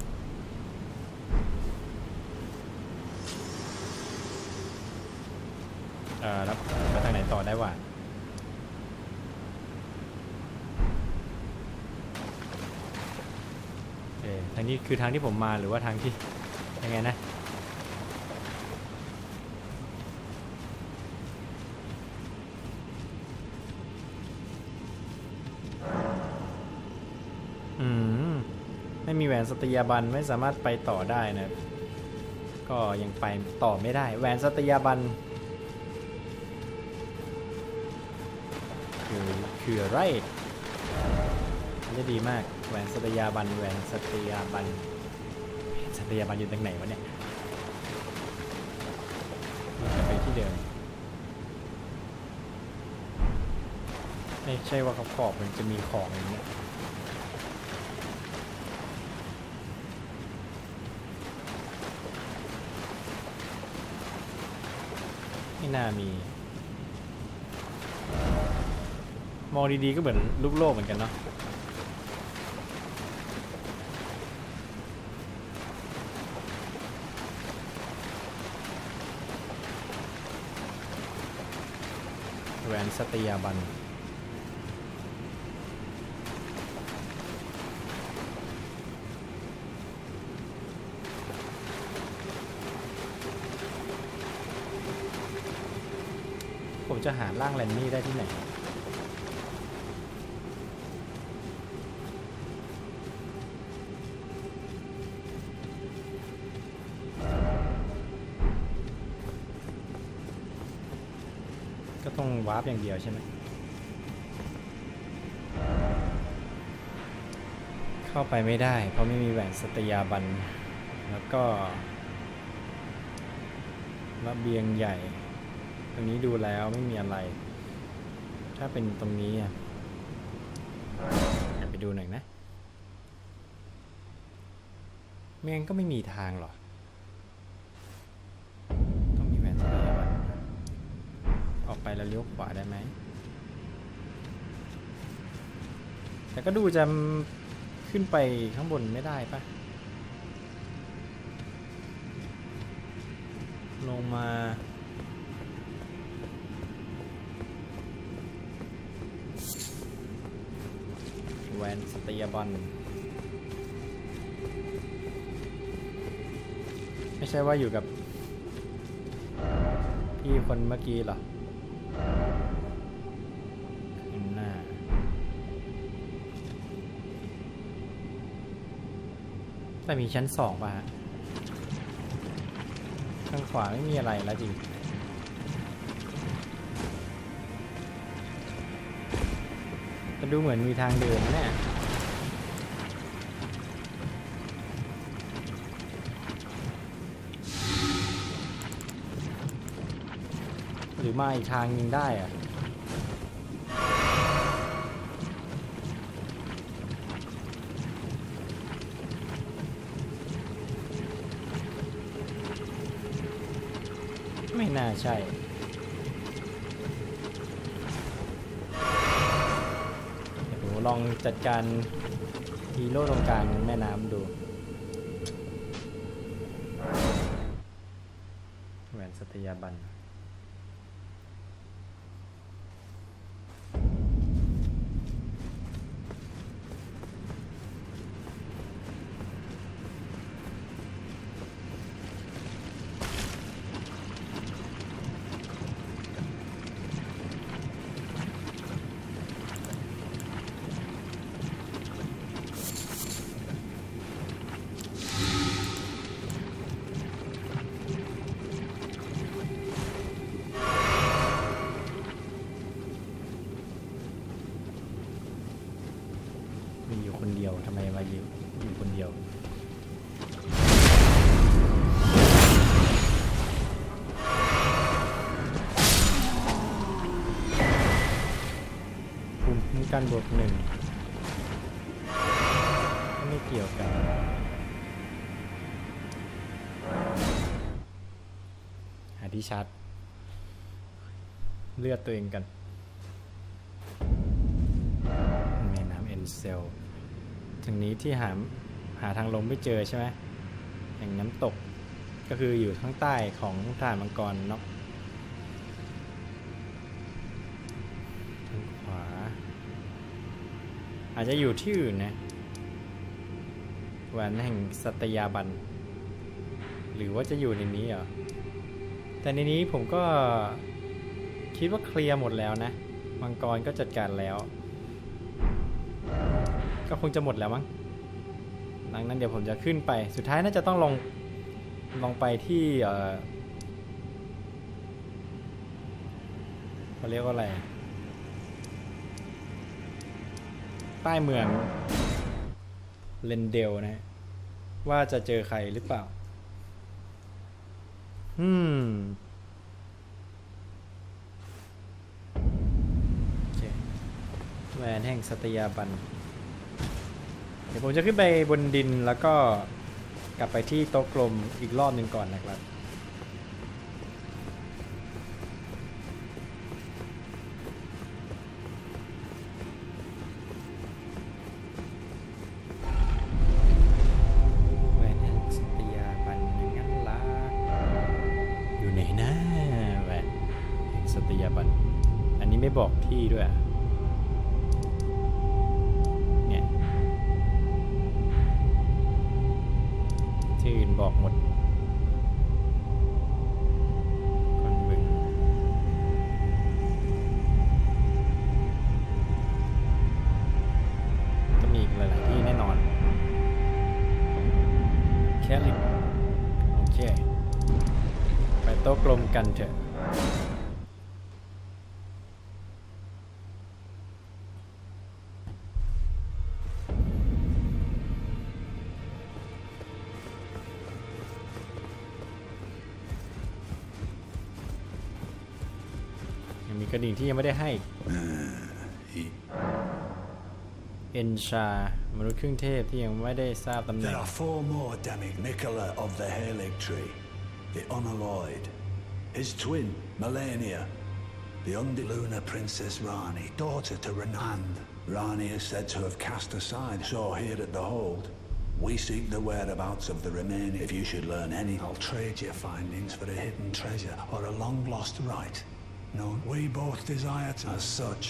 เอ่อแล้วไปทางไหนต่อได้วะเออทางนี้คือทางที่ผมมาหรือว่าทางที่ยังไงนะอืมไม่มีแหวนสัตยาบันไม่สามารถไปต่อได้นะก็ยังไปต่อไม่ได้แหวนสัตยาบันคือคืออะไรจะดีมากแหวนสัตยาบันแหวนสัตยาบันสัตยาบันอยู่ตรงไหนวะเนี่ยจะไปที่เดิมไม่ใช่ว่าเขาขอบมันจะมีของอย่างเงี้ยไม่น่ามีมองดีๆก็เหมือนลูกโลกเหมือนกันเนาะแหวนสัตยาบันผมจะหาร่างแลนนี่ได้ที่ไหนก็ต้องวาร์ปอย่างเดียวใช่ไหมเข้าไปไม่ได้เพราะไม่มีแหวนสัตยาบันแล้วก็ระเบียงใหญ่ตรงนี้ดูแล้วไม่มีอะไรถ้าเป็นตรงนี้อ่ะไปดูหน่อยนะเมียงก็ไม่มีทางหรอกต้องมีแหวนสัตยาบันออกไปแล้วเลี้ยวขวาได้ไหมแต่ก็ดูจะขึ้นไปข้างบนไม่ได้ปะลงมาแหวนสัตยาบันไม่ใช่ว่าอยู่กับพี่คนเมื่อกี้หรอขึ้นหน้าแต่มีชั้นสองป่ะข้างขวาไม่มีอะไรแล้วจริงแต่ดูเหมือนมีทางเดินแน่หรือมาอีกทางนึงได้อะไม่น่าใช่เดี๋ยวผมลองจัดการฮีโร่ตรงกลางแม่น้ำดูแหวนสัตยาบันการบวกหนึ่งไม่เกี่ยวกันหาที่ชาร์จเลือดตัวเองกันแม่น้ำเอ็นเซลทางนี้ที่หาหาทางลงไม่เจอใช่ไหมแห่งน้ำตกก็คืออยู่ข้างใต้ของฐานมังกรเนาะทางขวาอาจจะอยู่ที่อื่นนะแหวนแห่งสัตยาบันหรือว่าจะอยู่ในนี้เหรอแต่ในนี้ผมก็คิดว่าเคลียร์หมดแล้วนะมังกรก็จัดการแล้วก็คงจะหมดแล้วมั้งดังนั้นเดี๋ยวผมจะขึ้นไปสุดท้ายน่าจะต้องลงลงไปที่เอ่อเขาเรียกว่าอะไรใต้เมืองเลนเดลนะว่าจะเจอใครหรือเปล่าอืมโอเคแหวนแห่งสัตยาบันเดี๋ยวผมจะขึ้นไปบนดินแล้วก็กลับไปที่โต๊ะกลมอีกรอบหนึ่งก่อนนะครับแหวนแห่งสัตยาบันงั้นล่ะอยู่ไหนนะแหวนแห่งสัตยาบันอันนี้ไม่บอกที่ด้วยเนี่ยที่อื่นบอกหมดก่อนบึงก็มีอีกหลายๆที่แน่นอนแคลิปโอเคไปโต๊ะกลมกันเถอะมีกระดิ่งที่ยังไม่ได้ให้เอนชามนุษย์ครึ่งเทพที่ยังไม่ได้ทราบตำแหน่ง There are four more Demig Nicola of the Halig Tree, the Unalloyed, his twin Melania, the Undiluna Princess Rani, daughter to Renand. Rani is said to have cast aside, so here at the Hold, we seek the whereabouts of the remaining. If you should learn any, I'll trade your findings for a hidden treasure or a long-lost right. No, we both desire to, as such.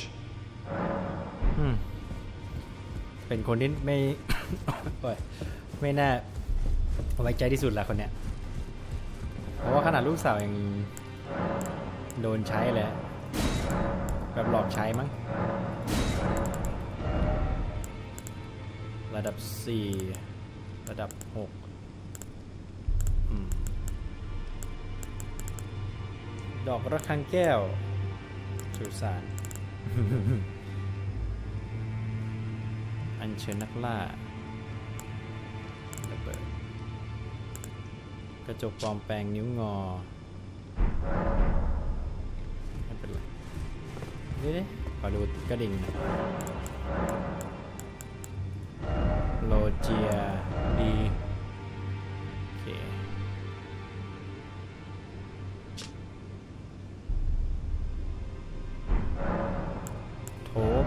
เป็นคนที่ไม่ ไม่น่าไว้ใจที่สุดละคนเนี้ยเพราะว่าขนาดลูกสาวยังโดนใช้เลยแบบหลอกใช้มั้งระดับสี่ระดับหกดอกระฆังแก้วสุสาน อัญเชิญนักล่าระเบิดกระจกปลอมแปลงนิ้วงอไม่เป็นไรนี่ขอดูกระดิ่งหน่อยโลเจียดีโอเคโทบ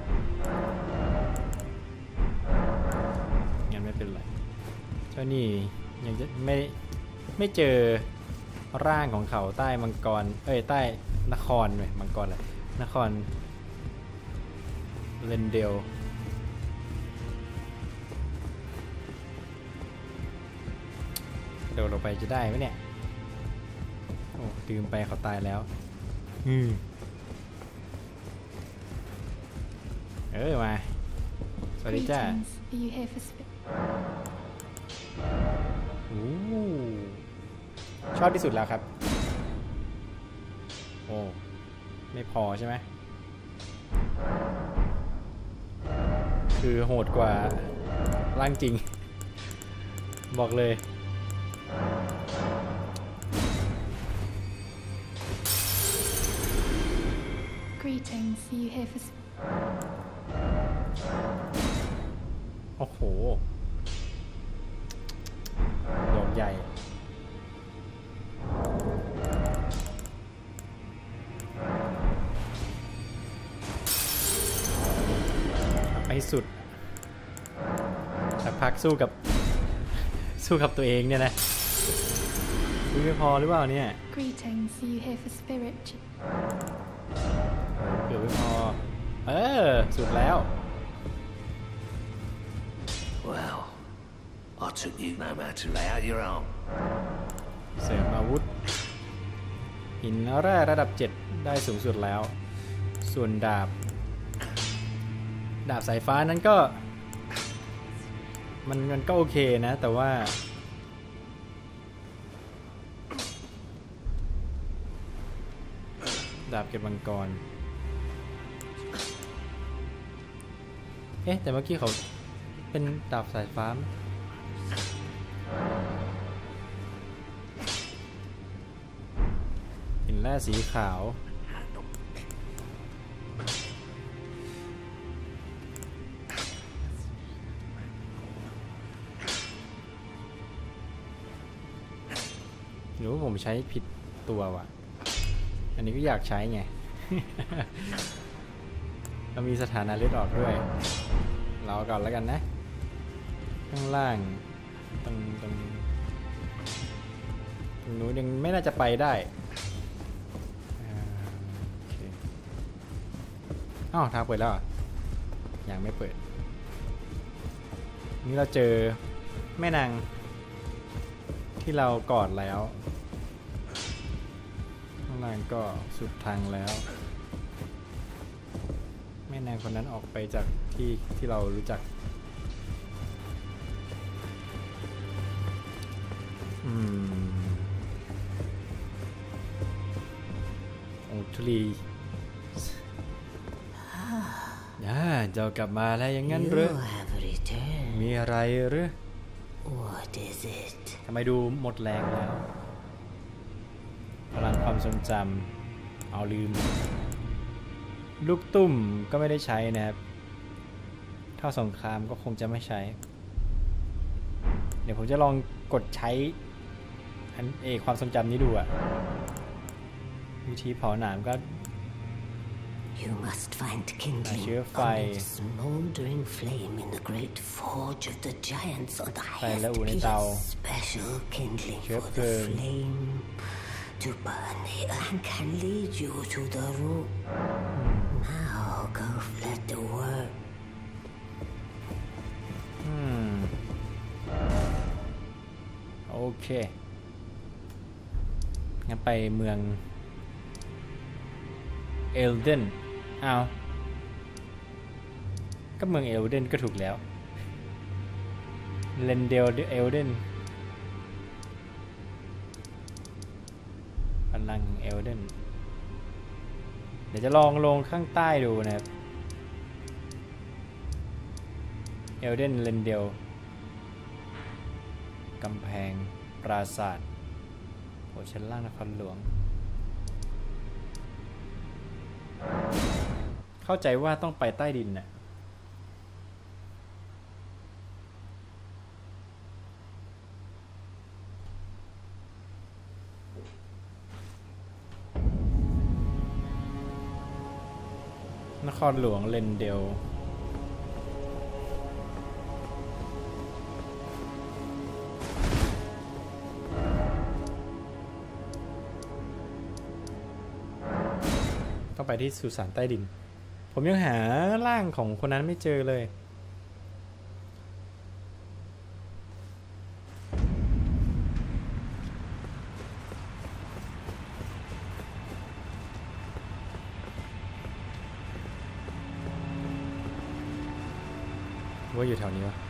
งั้นไม่เป็นไรเจ้านี่ยังจะไม่ไม่เจอร่างของเขาใต้มังกรเอ้ยใต้นครเลยมังกรอะไรนครเลนเดลเดี๋ยวเราไปจะได้ไหมเนี่ยโอ้ลืมไปเขาตายแล้วอืมเออมาสวัสดีจ้าโอ้ชอบที่สุดแล้วครับโอ้ไม่พอใช่ไหมคือโหดกว่าร่างจริงบอกเลยโอ้โหดอกใหญ่ไปสุดสักพักสู้กับสู้กับตัวเองเนี่ยนะไม่พอหรือเปล่าเนี่ย Greetings, are you here for spirit? เกือบไม่พอเออสุดแล้ว Well, I took you no matter to lay out your arm. เสริมอาวุธหินแร่ระดับเจ็ดได้สูงสุดแล้วส่วนดาบดาบสายฟ้านั้นก็มันมันก็โอเคนะแต่ว่าดาบเก็บมังกรเอ๊ะแต่เมื่อกี้เขาเป็นดาบสายฟ้าหินแร่สีขาวหรือว่าผมใช้ผิดตัววะอันนี้ก็อยากใช้ไง เรามีสถานะเลือดออกด้วยเราก่อนแล้วกันนะข้างล่างตรงตรงตรงนู้นยังไม่น่าจะไปได้อ้าวทางเปิดแล้วยังไม่เปิดนี่เราเจอแม่นางที่เรากอดแล้วข้างล่างก็สุดทางแล้วแม่นางคนนั้นออกไปจากที่ที่เรารู้จักอืมโอ้ทุลีย่าเจ้ากลับมาแล้วอย่างงั้นหรือมีอะไรหรือทำไมดูหมดแรงแล้วพลังความทรงจำเอาลืมลูกตุ้มก็ไม่ได้ใช้นะครับถ้าสงครามก็คงจะไม่ใช้เดี๋ยวผมจะลองกดใช้อันเอความทรงจำนี้ดูอะวิธีเผาหนามก็ You must find kindling on the smoldering flame in the great forge of the giants on the highest peak. Special kindling for the flame to burn the earth can lead you to the root. Now go let the work. อืมโอเคงั้นไปเมืองเอลเดนเอาก็เมืองเอลเดนก็ถูกแล้วเลนเดลเอลเดนพลังเอลเดนเดี๋ยวจะลองลงข้างใต้ดูนะครับเอลเดนเลนเดลกำแพงปราสาทโหชั้นล่างนครหลวงเข้าใจว่าต้องไปใต้ดินน่ะนครหลวงเลนเดลต้องไปที่สุสานใต้ดินผมยังหาร่างของคนนั้นไม่เจอเลยว่าอยู่แถวนี้วะ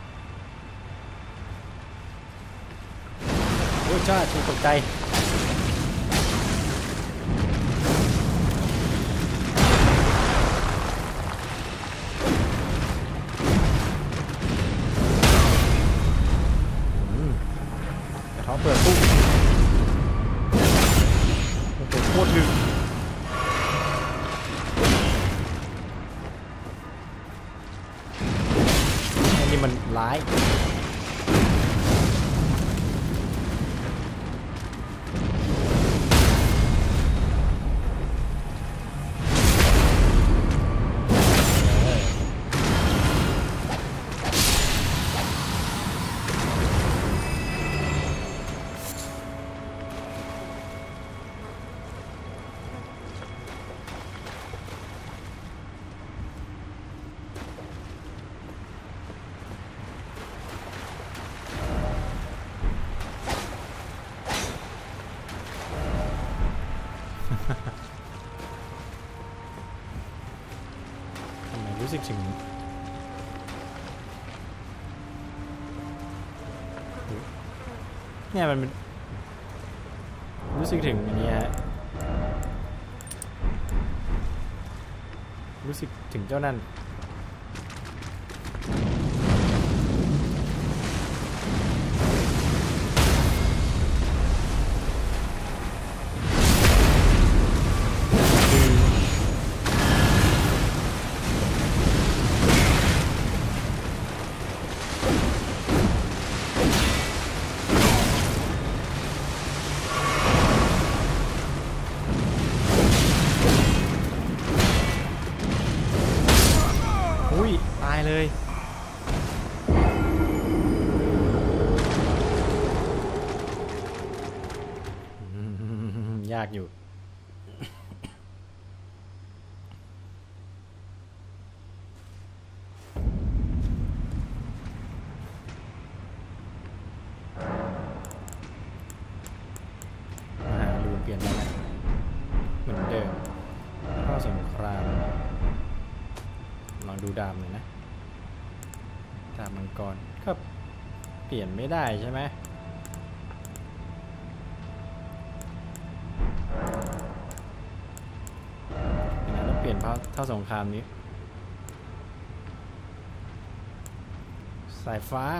โอ้จ้าถูกตกใจเปิดปุ๊บมันเป็นโคตรดึงอันนี้มันลร้ายทำไมรู้สึกถึงเนี่ยมันรู้สึกถึงอันนี้ฮะรู้สึกถึงเจ้านั่นตายเลยยากอยู่มหาลูนเปลี่ยนไปไหมเหมือนเดิมข้อสงครามลองดูดาบหน่อยนะดาบมังกรก็เปลี่ยนไม่ได้ใช่ไหมงั้นต้องเปลี่ยนเพราะเท่าสงครามนี้สายฟ้า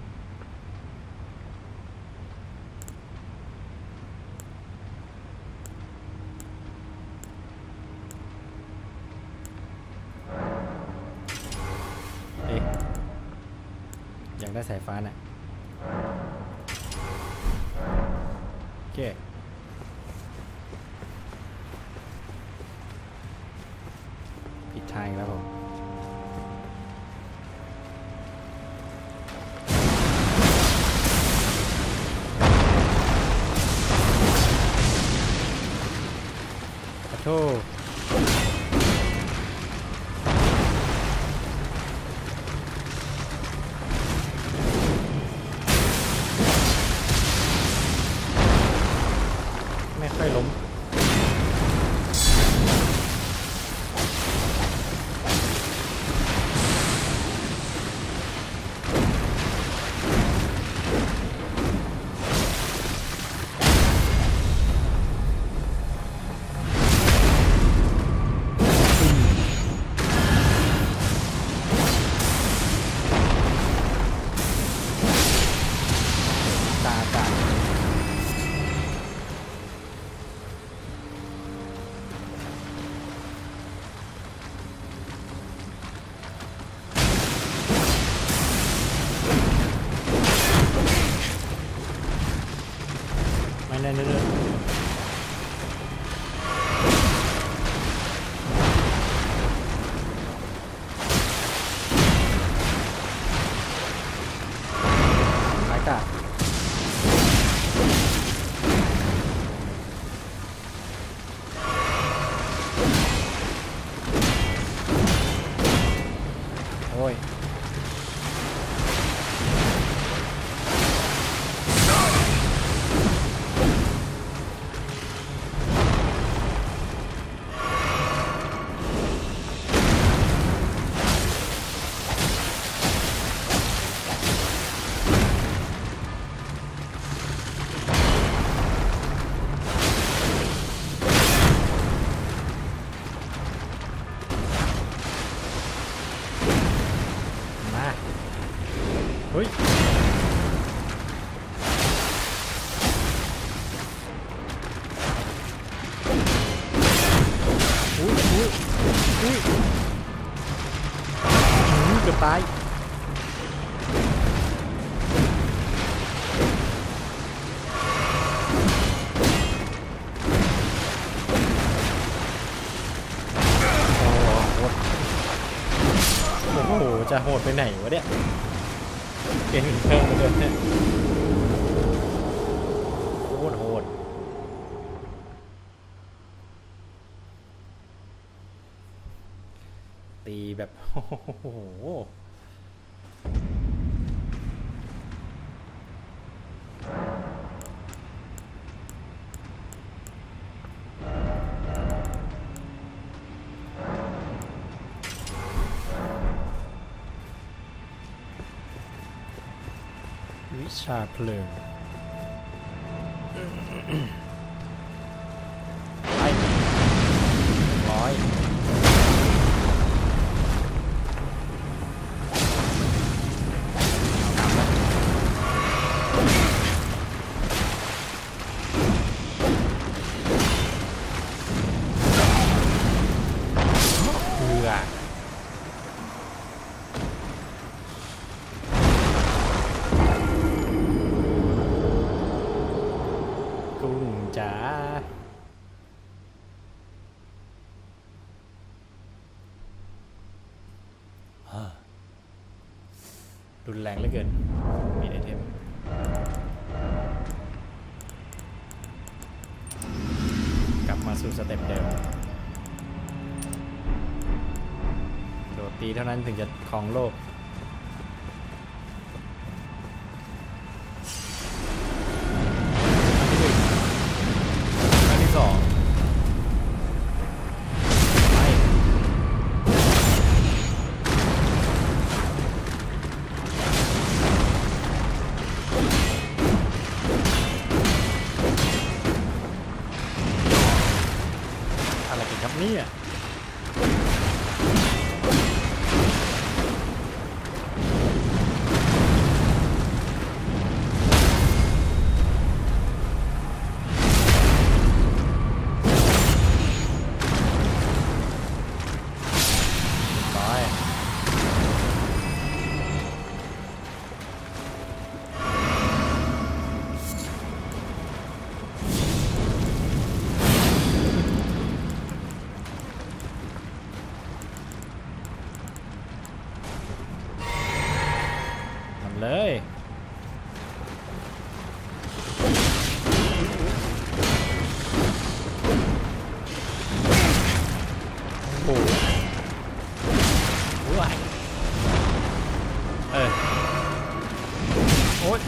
อยากได้สายฟ้าน่ะโอเคผิดทางแล้วผมขอโทษไม่ค่อยล้มตาตาไม่ได้เรื่อยๆไม้กาดโอ้ยมาเฮ้ยอุ้ยอุ้ยอุ้ยเกือบตายจะโหดไปไหนวะเนี่ยเก่งเพิ่มเลยเนี่ยโหดโหดตีแบบโอ้โหวิชาเพลิงไปร้อยจ้ารุนแรงเหลือเกินมีไอเทมกลับมาสู่สเต็ปเดิมโดดตีเท่านั้นถึงจะครองโลกนี่อ่ะเลยโอ้โหว้ายเออโอ๊ย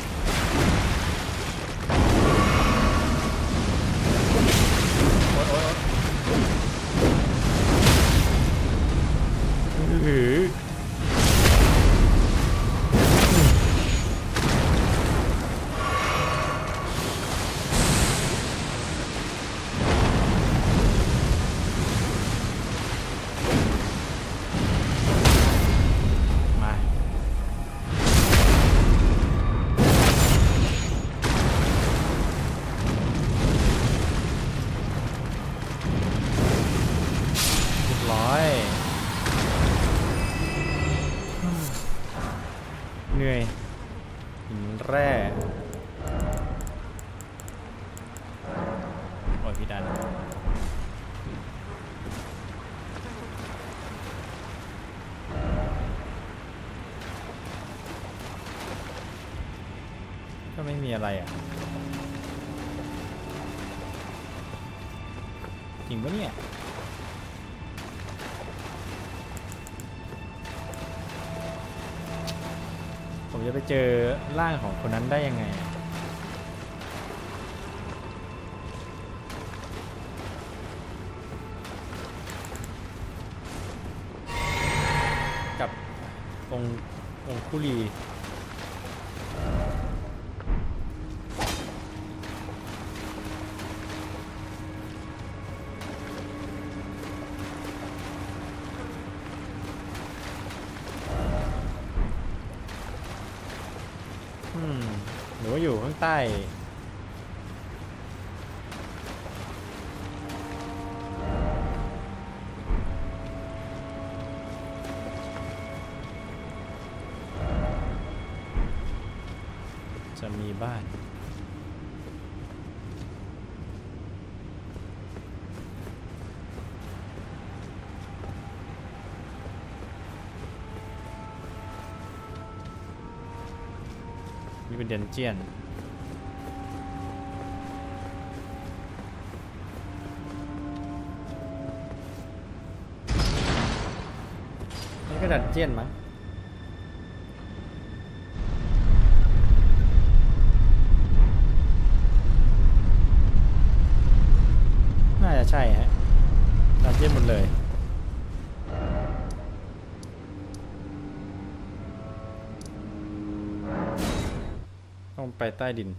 โอ๊ยโอ๊ยหือเหนื่อยหินแร่โอ้ยพี่ดันก็ไม่มีอะไรอ่ะจริงปะเนี่ยผมจะไปเจอร่างของคนนั้นได้ยังไงกับองค์องคุลีหรือว่าอยู่ข้างใต้จะมีบ้านเป็นดันเจียนนี่ก็ดันเจียนมั้งน่าจะใช่ฮะดันเจียนหมดเลยต้องไปใต้ดิน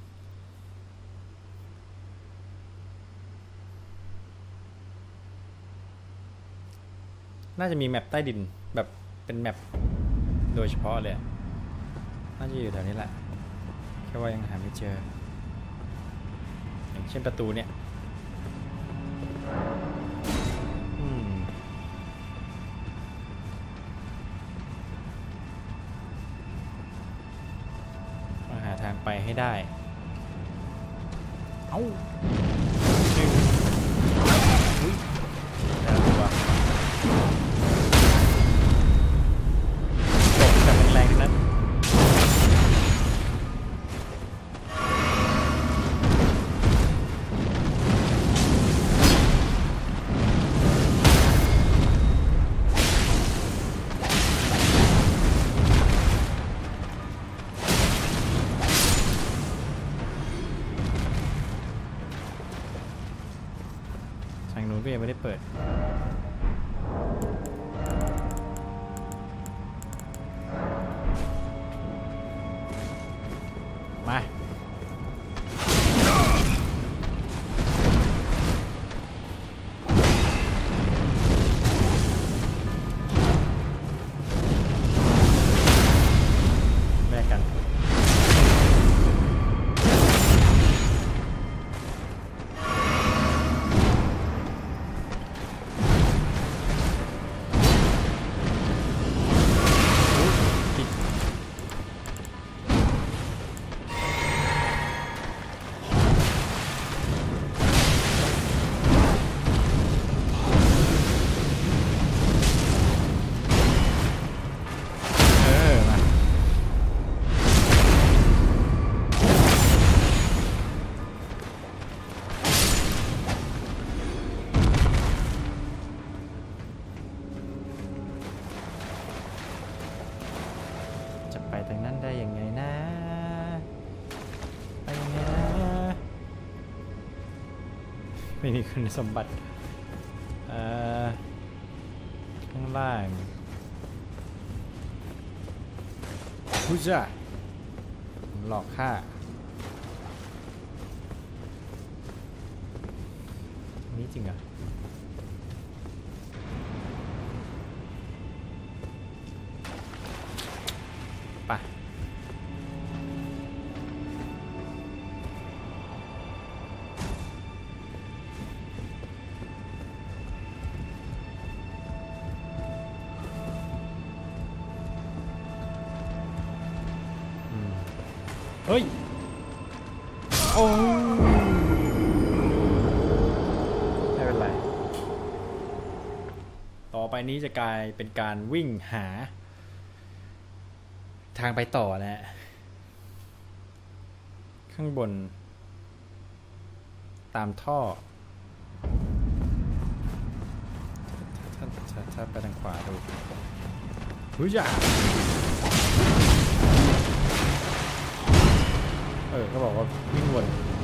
น่าจะมีแมปใต้ดินแบบเป็นแมปโดยเฉพาะเลยน่าจะอยู่แถวนี้แหละแค่ว่ายังหาไม่เจออย่างเช่นประตูเนี่ยทางไปให้ได้เอ้าดึงอุ้ยน่ากลัวตกแบบแรงๆนั้นทางนู้นก็ยังไม่ได้เปิดมาแลกกันไปทางนั้นได้ยังไงนะไปยังไงนะไม่มีคุณสมบัติเอ่อข้างล่างฮูจ้าหลอกฆ่านี่จริงเหรอไปเฮ้ยโอ้ไม่เป็นไรต่อไปนี้จะกลายเป็นการวิ่งหาทางไปต่อนะฮะข้างบนตามท่อถ้าถ้าถ้าไปทางขวาดูหุ้ยจ้ะเออเขาบอกว่าวิ่งวน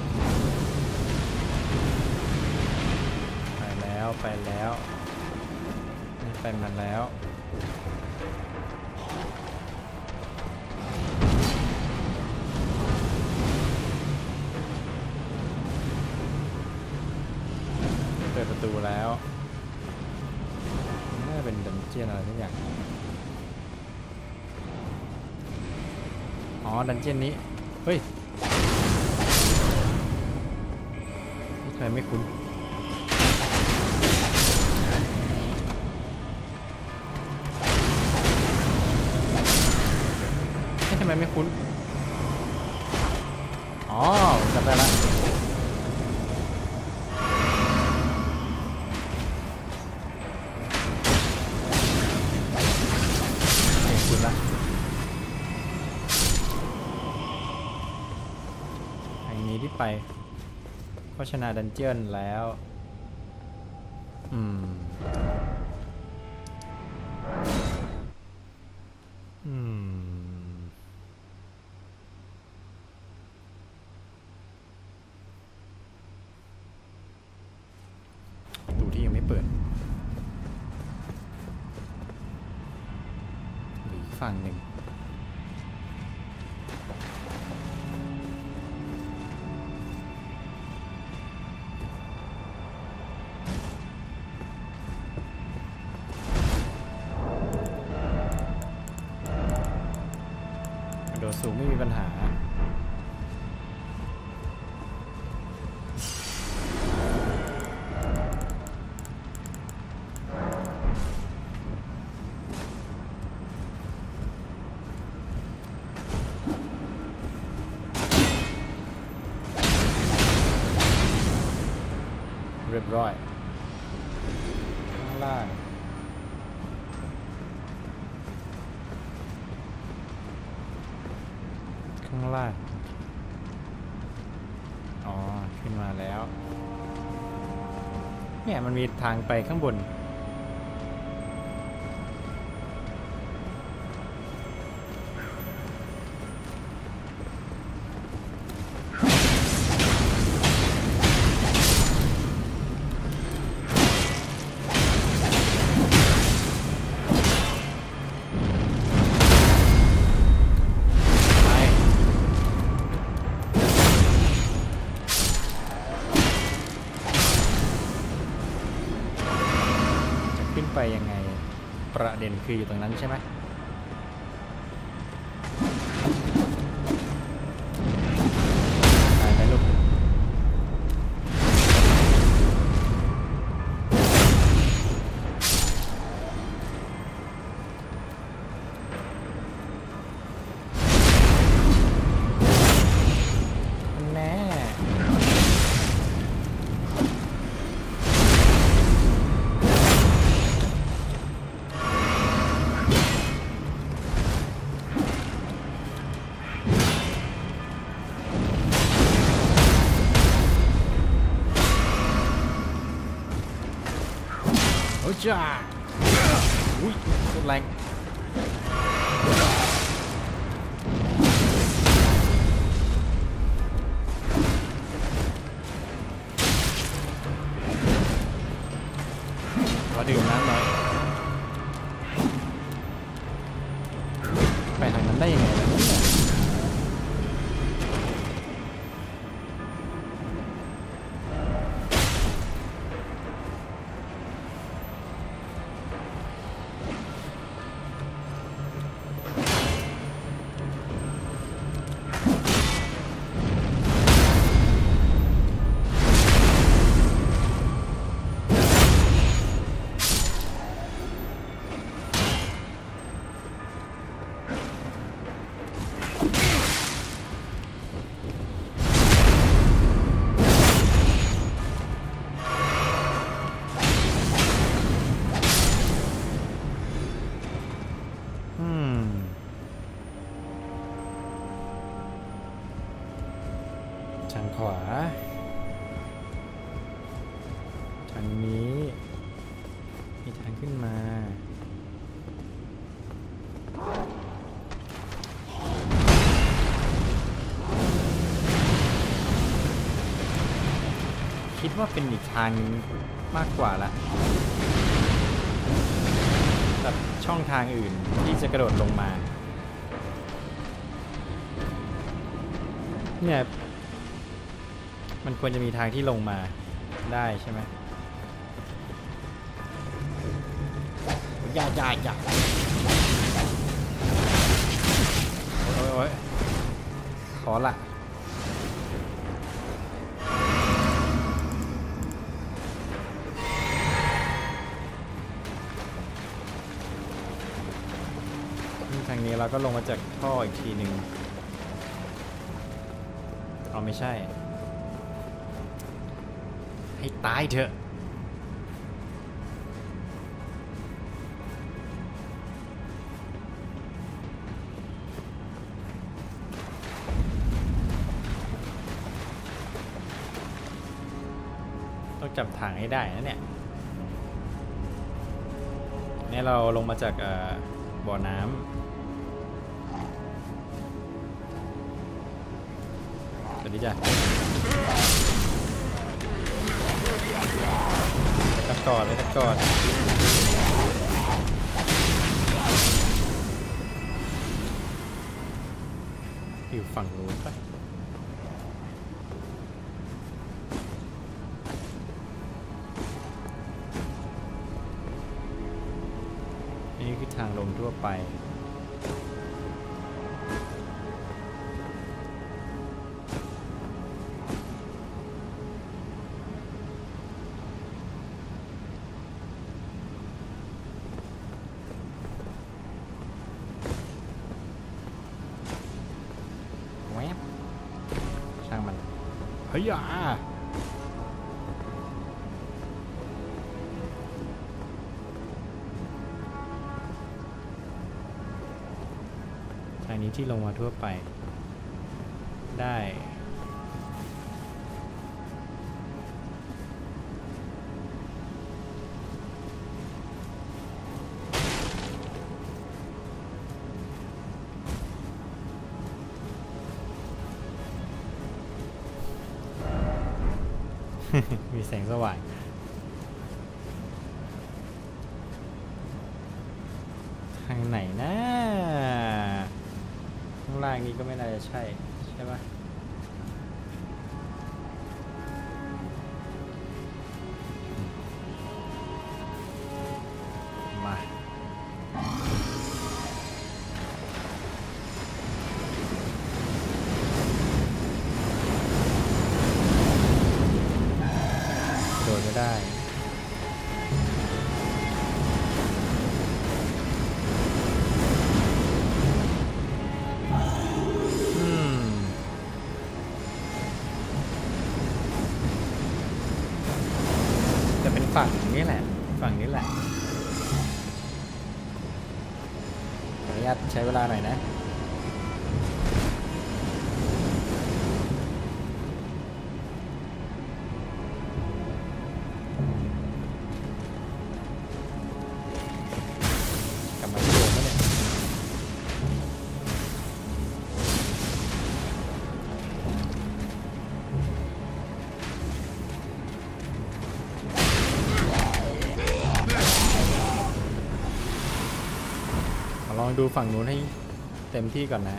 ไปแล้วไปแล้วไปมันแล้วเปิดประตูแล้วน่าจะเป็นดันเจียนอะไรทุกอย่างอ๋อดันเจียนนี้เฮ้ยนี่ใครไม่คุ้นทำไมไม่คุ้นอ๋อจำได้ละคุ้นละอย่างนี้ที่ไปโฆษณาดันเจียนแล้วอืมอืมดูที่ยังไม่เปิดหรือฝั่งหนึ่งโดดสูงไม่มีปัญหาเรียบร้อยข้างล่างข้างล่างอ๋อขึ้นมาแล้วเนี่ยมันมีทางไปข้างบนไปยังไงประเด็นคืออยู่ตรงนั้นใช่ไหมไปไปลูกแน่โอ้จ้าอุ้ยสุดแรงขอดื่มน้ำหน่อยไปทางนั้นได้ยังไงล่ะเนี่ยทางขวาทางนี้มีทางขึ้นมาคิดว่าเป็นอีกทางมากกว่าละแบบช่องทางอื่นที่จะกระโดดลงมาเนี่ยมันควรจะมีทางที่ลงมาได้ใช่ไหมอย่าอย่าอย่าโอ้ยโอ้ยขอละทางนี้เราก็ลงมาจากท่ออีกทีหนึ่งเอาไม่ใช่ให้ตายเถอะจับทางให้ได้นะเนี่ยนี่เราลงมาจากบ่อน้ำสวัสดีจ้ะตะกอดเลยตะกอดอยู่ฝั่งนู้นปะนี่คือทางลงทั่วไปเฮ้ยอ่ะทางนี้ที่ลงมาทั่วไปได้ มีแสงสว่างทางไหนนะข้างล่างนี้ก็ไม่น่าจะใช่ใช่ปะมาโดดไม่ได้ฝั่งนี้แหละฝั่งนี้แหละขออนุญาตใช้เวลาหน่อยนะกลับมาโดนแล้วเนี่ยลองดูฝั่งนู้นให้เต็มที่ก่อนนะ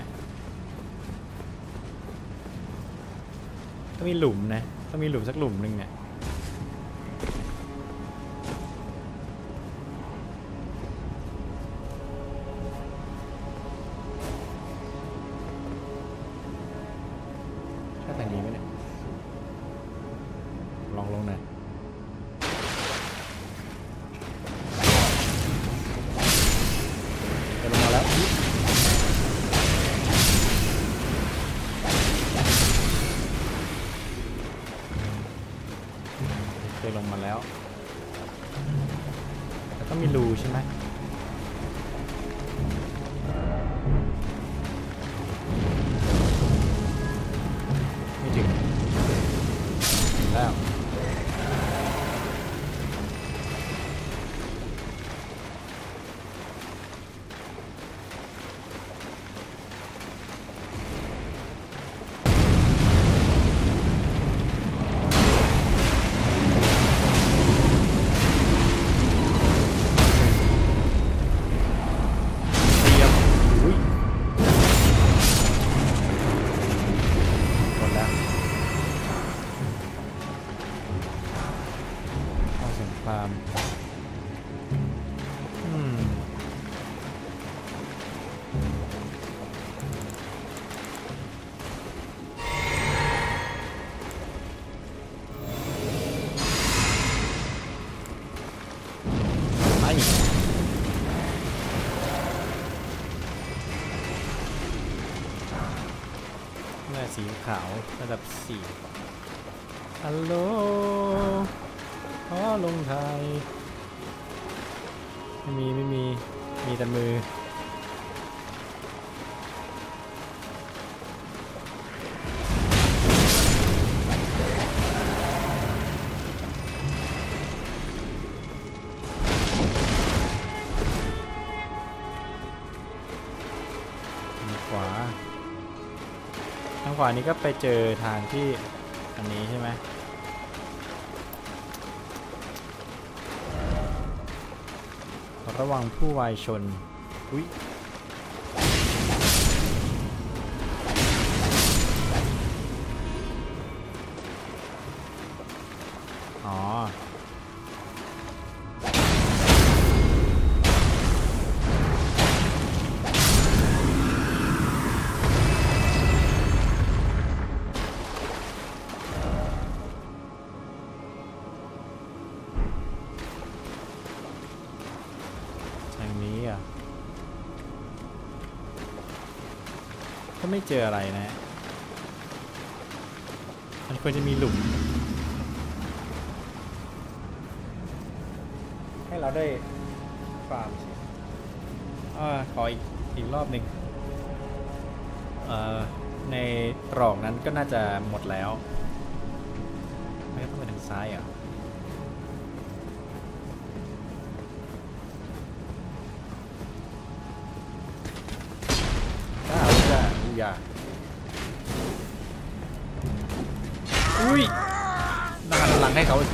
ต้องมีหลุมนะต้องมีหลุมสักหลุมหนึ่งเนี่ยถ้าแต่งนี้ไหมเนี่ยลองลงหน่อยลงมาแล้วแต่ต้องมีรูใช่ไหมไม่ถึงแล้วอืมไปเมื่อสีขาวระดับสี่ฮัลโหลขอลงไทยไม่มีไม่มีมีแต่มือขวานี้ก็ไปเจอทางที่อันนี้ใช่ไหมระวังผู้วายชนอุ๊ยอ๋อก็ไม่เจออะไรนะมันควรจะมีหลุมให้เราได้ฟาร์มอ่าขออีกอีกรอบหนึ่งเอ่อในตรอกนั้นก็น่าจะหมดแล้วไม่ต้องไปทางซ้ายอ่ะอย่าอุ้ยน่าหันหลังให้เขา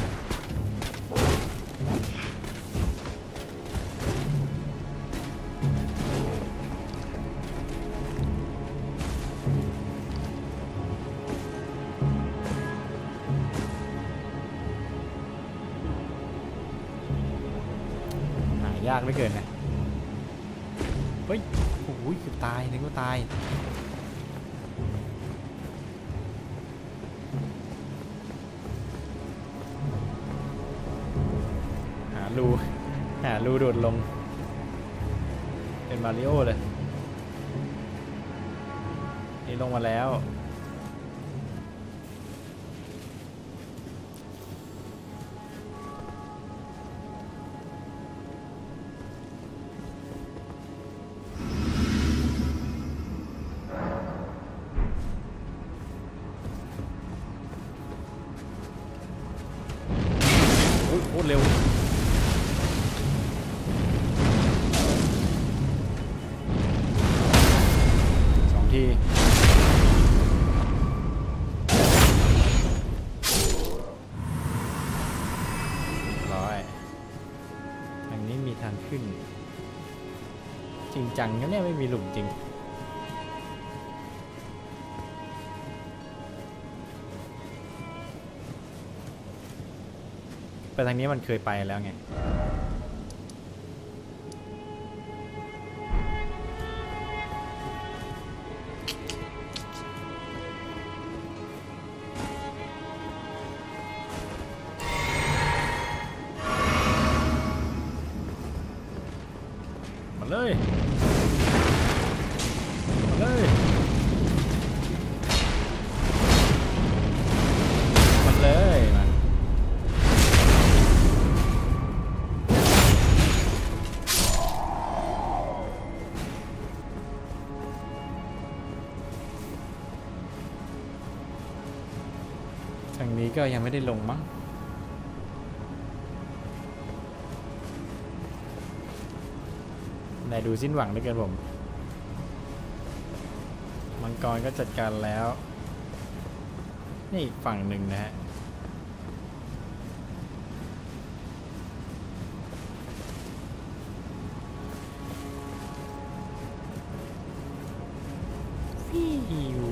หายากเหลือเกินนะเฮ้ยโอ้ยคือตายนึกว่าตายรูหารูโดดลงเป็นมาริโอเลยนี่ลงมาแล้วโอ้ยโคตรเร็วทีร้อยทางนี้มีทางขึ้นจริงจังนะเนี่ยไม่มีหลุมจริงไปทางนี้มันเคยไปแล้วไงเลยเลยมันเลยมันทางนี้ก็ยังไม่ได้ลงมั้งไหนดูสิ้นหวังด้วยกันผมมังกรก็จัดการแล้วนี่อีกฝั่งหนึ่งนะฮะฟิว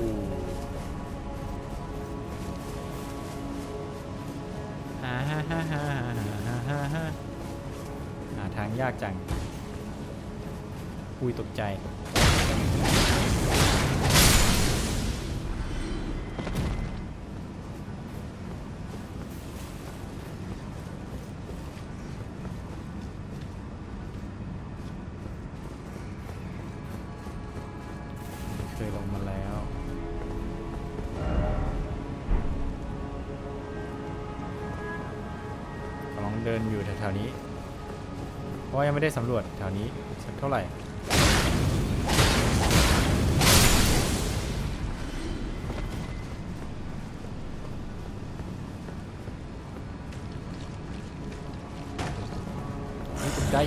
ฮ่าฮ่าฮ่าฮ่าฮ่าฮ่าฮ่าหาทางยากจังอุ้ยตกใจเคยลงมาแล้วกำลังเดินอยู่แถวๆนี้เพราะยังไม่ได้สำรวจแถวนี้สักเท่าไหร่ได้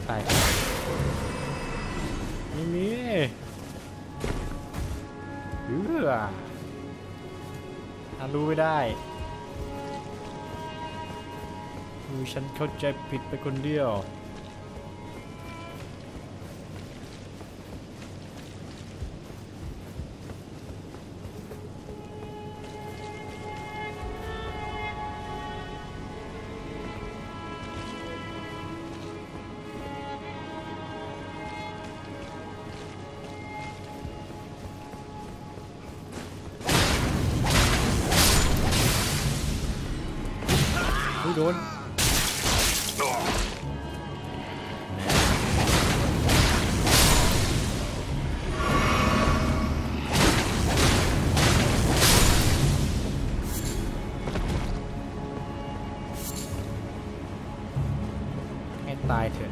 ตายไม่มีเอออารู้ไม่ได้คือฉันเข้าใจผิดไปคนเดียวโดนให้ตายเถอะ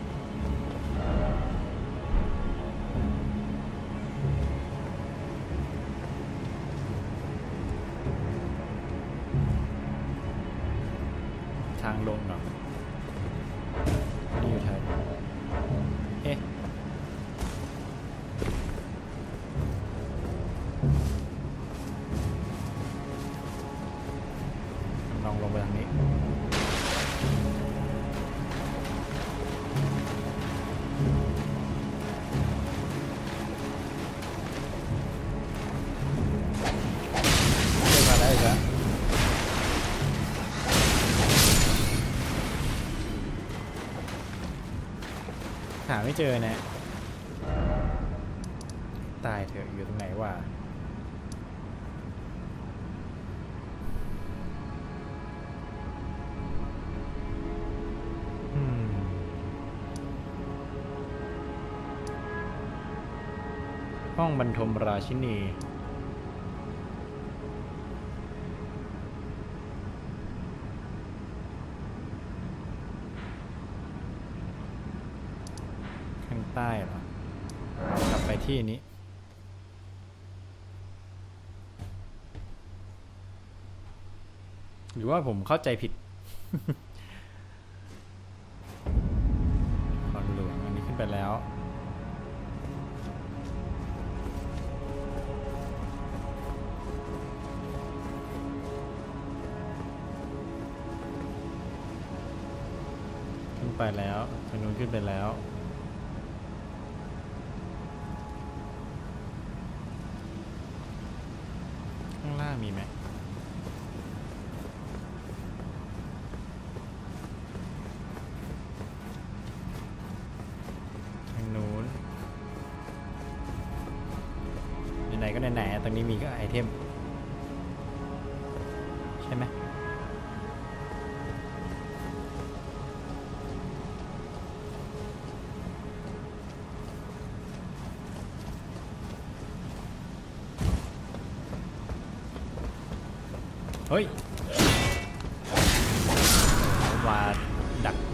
ทางลงเนาะนี่อยู่ไทยเอ๊ะลองลงไปทางนี้เจอมาได้อีกแล้วหาไม่เจอนะตายเถอะอยู่ตรงไหนวะห้องบรรทมราชินีข้างใต้เหรอกลับไปที่นี้หรือว่าผมเข้าใจผิด คอนหลวงอันนี้ขึ้นไปแล้วขึ้นไปแล้วทางนู้นขึ้นไปแล้วข้างล่างมีไหมทางนู้นไหนๆก็ไหนๆตรงนี้มีก็ไอเทมใช่ไหมเฮ้ยว่าดัก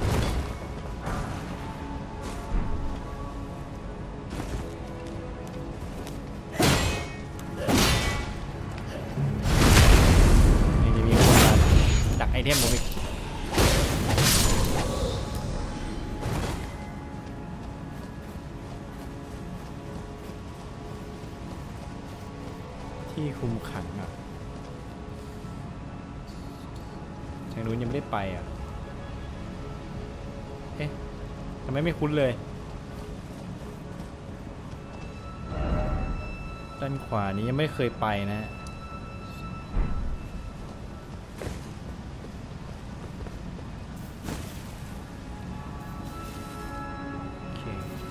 นี่จะมีคนมาดักไอเทมผมอีกที่คุมขังอ่ะทางนู้นยังไม่ได้ไปอ่ะเอ๊ะทำไมไม่คุ้นเลยด้านขวานี้ยังไม่เคยไปนะโอเค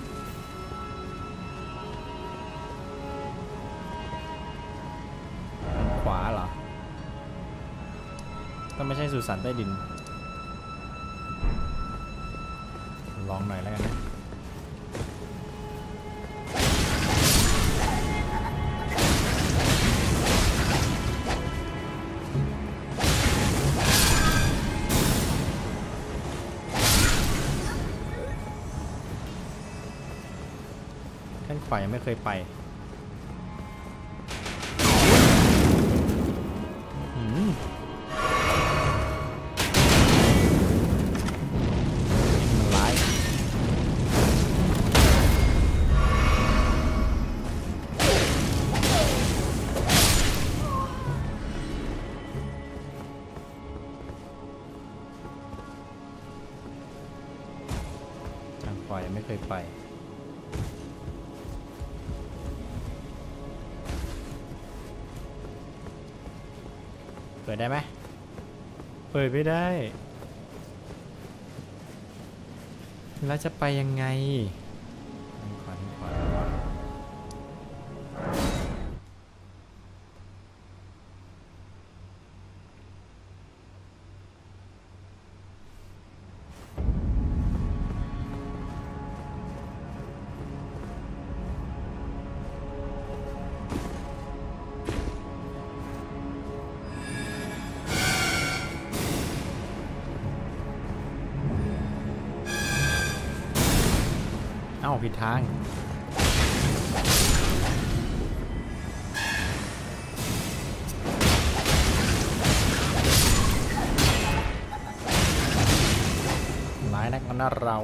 ด้านขวาเหรอก็ไม่ใช่สุสานใต้ดินลองหน่อยแล้วกันนะด้านขวายังไม่เคยไปอืมมันร้ายควายไม่เคยไปเปิดได้ไหมเปิดไม่ได้แล้วจะไปยังไงขวาขวาเอ้าผิดทางร้ายนักมันน่าเรา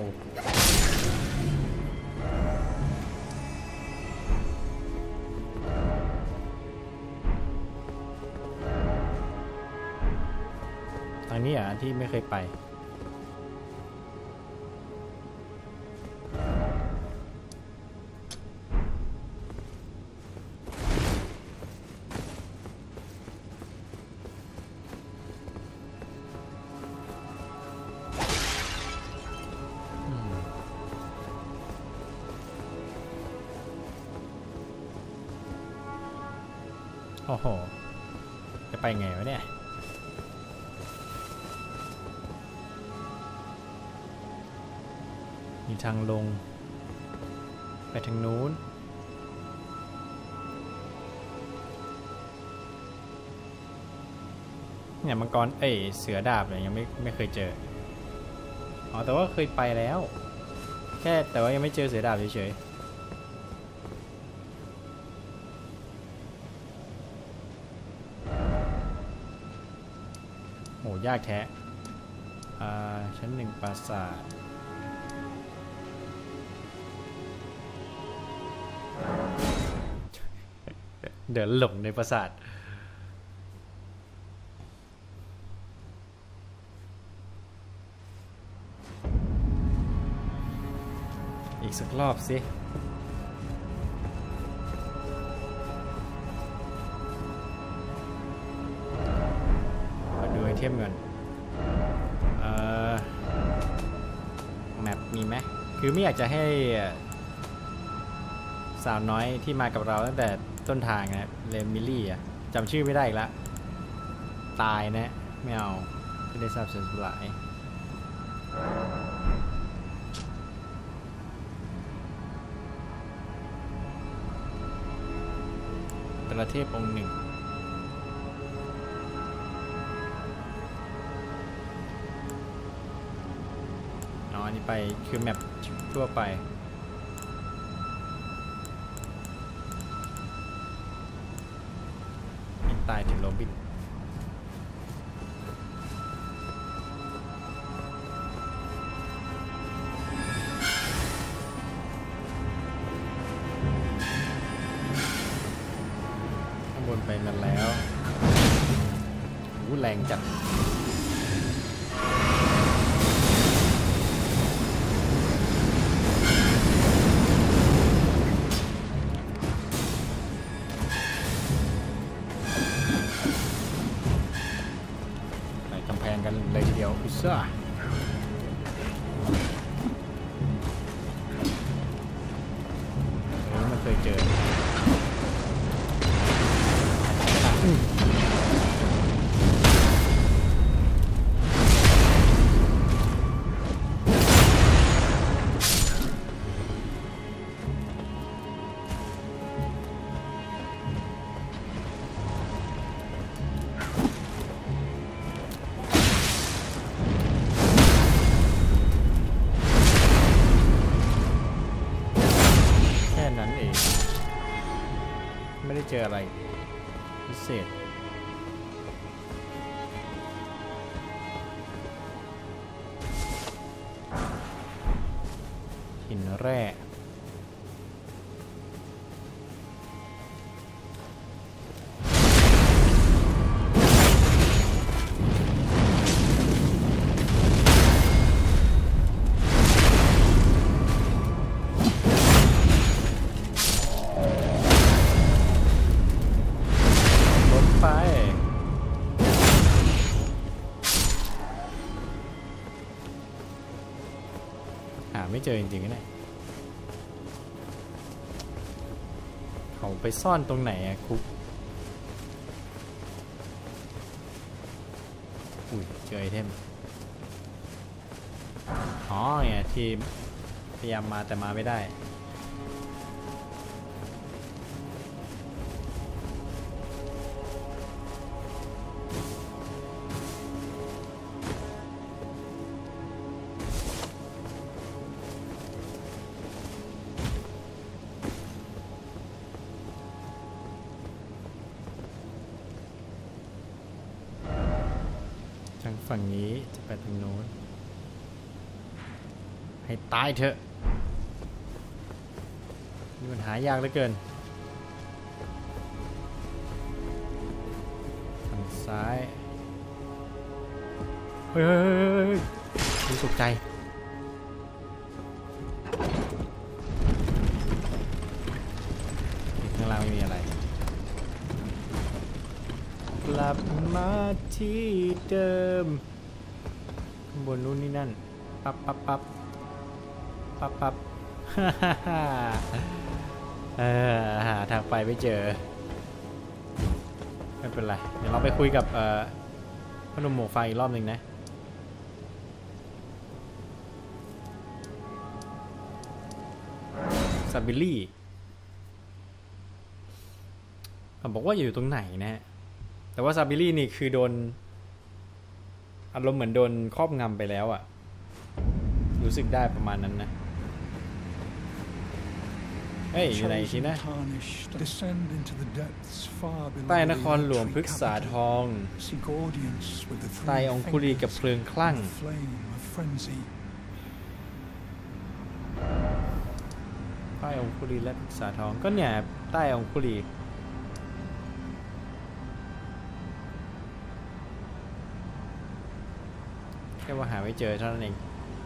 ทางนี้อ่ะที่ไม่เคยไปโอ้โหจะไปไงวะเนี่ยมีทางลงไปทางนู้นเนี่ยมังกรเอ้ยเสือดาบเนี่ยยังไม่ไม่เคยเจออ๋อแต่ว่าเคยไปแล้วแค่แต่ว่ายังไม่เจอเสือดาบเฉยๆโหยากแท้อ่าชั้นหนึ่งปราสาทเดินหลงในปราสาทอีกสักรอบสิมาดูไอเทมก่อนเอ่อแมปมีไหมคือไม่อยากจะให้สาวน้อยที่มากับเราตั้งแต่ต้นทางนะเลมิลี่อ่ะจำชื่อไม่ได้อีกแล้วตายนะไม่เอาไม่ได้ทราบเสียสลายประเทศองค์หนึ่งอ๋ออันนี้ไปคือแมปทั่วไปตายถึงโรบินข้างบนไปมันแล้วอู้แรงจัดกันเลยทีเดียวอุซ่าเราไม่เคยเจอไม่ได้เจออะไรพิเศษหินแร่หาไม่เจอจริงๆนะเขาไปซ่อนตรงไหนอะคุกอุ้ยเจอไอเทมอ๋อเนี่ยที่พยายามมาแต่มาไม่ได้ทางฝั่งนี้จะไปทางโน้นให้ตายเถอะนี่มันหายากเหลือเกินทางซ้ายเฮ้ยเฮ้ยเฮ้ยเฮ้ยรู้สึกใจข้างล่างไม่มีอะไรกลับมาที่เดิมข้างบนนู้นนี่นั่นปั๊บปั๊บปั๊บปั๊บปั๊บฮ่าฮ่าฮ่าเออหาทางไปไม่เจอไม่เป็นไรเดี๋ยวเราไปคุยกับเอ่อพนมหมวกไฟอีกรอบหนึ่งนะซาบิลลี่เขาบอกว่าอยู่ตรงไหนนะแต่ว่าซาบิลลี่นี่คือโดนอารมณ์เหมือนโดนครอบงำไปแล้วอะรู้สึกได้ประมาณนั้นนะเฮ้ยอยู่ไหนสินะใต้นครหลวงพฤกษาทองใต้องคุลีกับเพลิงคลั่งใต้องคุลีและพฤกษาทองก็เนี่ยใต้องคุลีแค่ว่าหาไม่เจอเท่านั้นเอง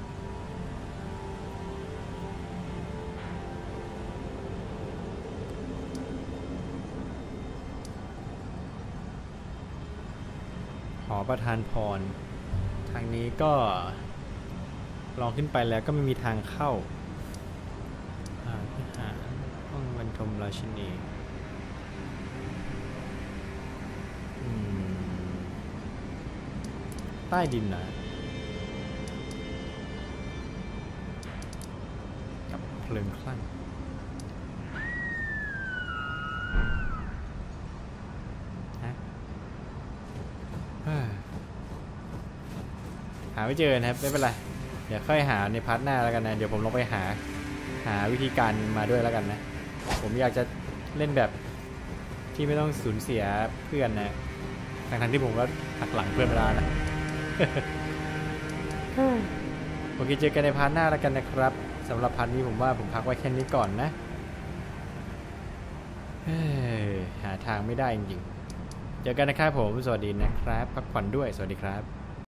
หอประทานพรทางนี้ก็ลองขึ้นไปแล้วก็ไม่มีทางเข้าวิหารห้องบรรทมราชินีใต้ดินนะกับเพลิงคลั่งหาไม่เจอนะครับไม่เป็นไรเดี๋ยวค่อยหาในพาร์ทหน้าแล้วกันนะเดี๋ยวผมลองไปหาหาวิธีการมาด้วยแล้วกันนะผมอยากจะเล่นแบบที่ไม่ต้องสูญเสียเพื่อนนะทั้งๆที่ผมก็หักหลังเพื่อนไปแล้วนะ โอเคเจอกันในพาร์ทหน้าแล้วกันนะครับสำหรับพาร์ทนี้ผมว่าผมพักไว้แค่นี้ก่อนนะหาทางไม่ได้จริงๆเจอกันนะครับผมสวัสดีนะครับพักผ่อนด้วยสวัสดีครับ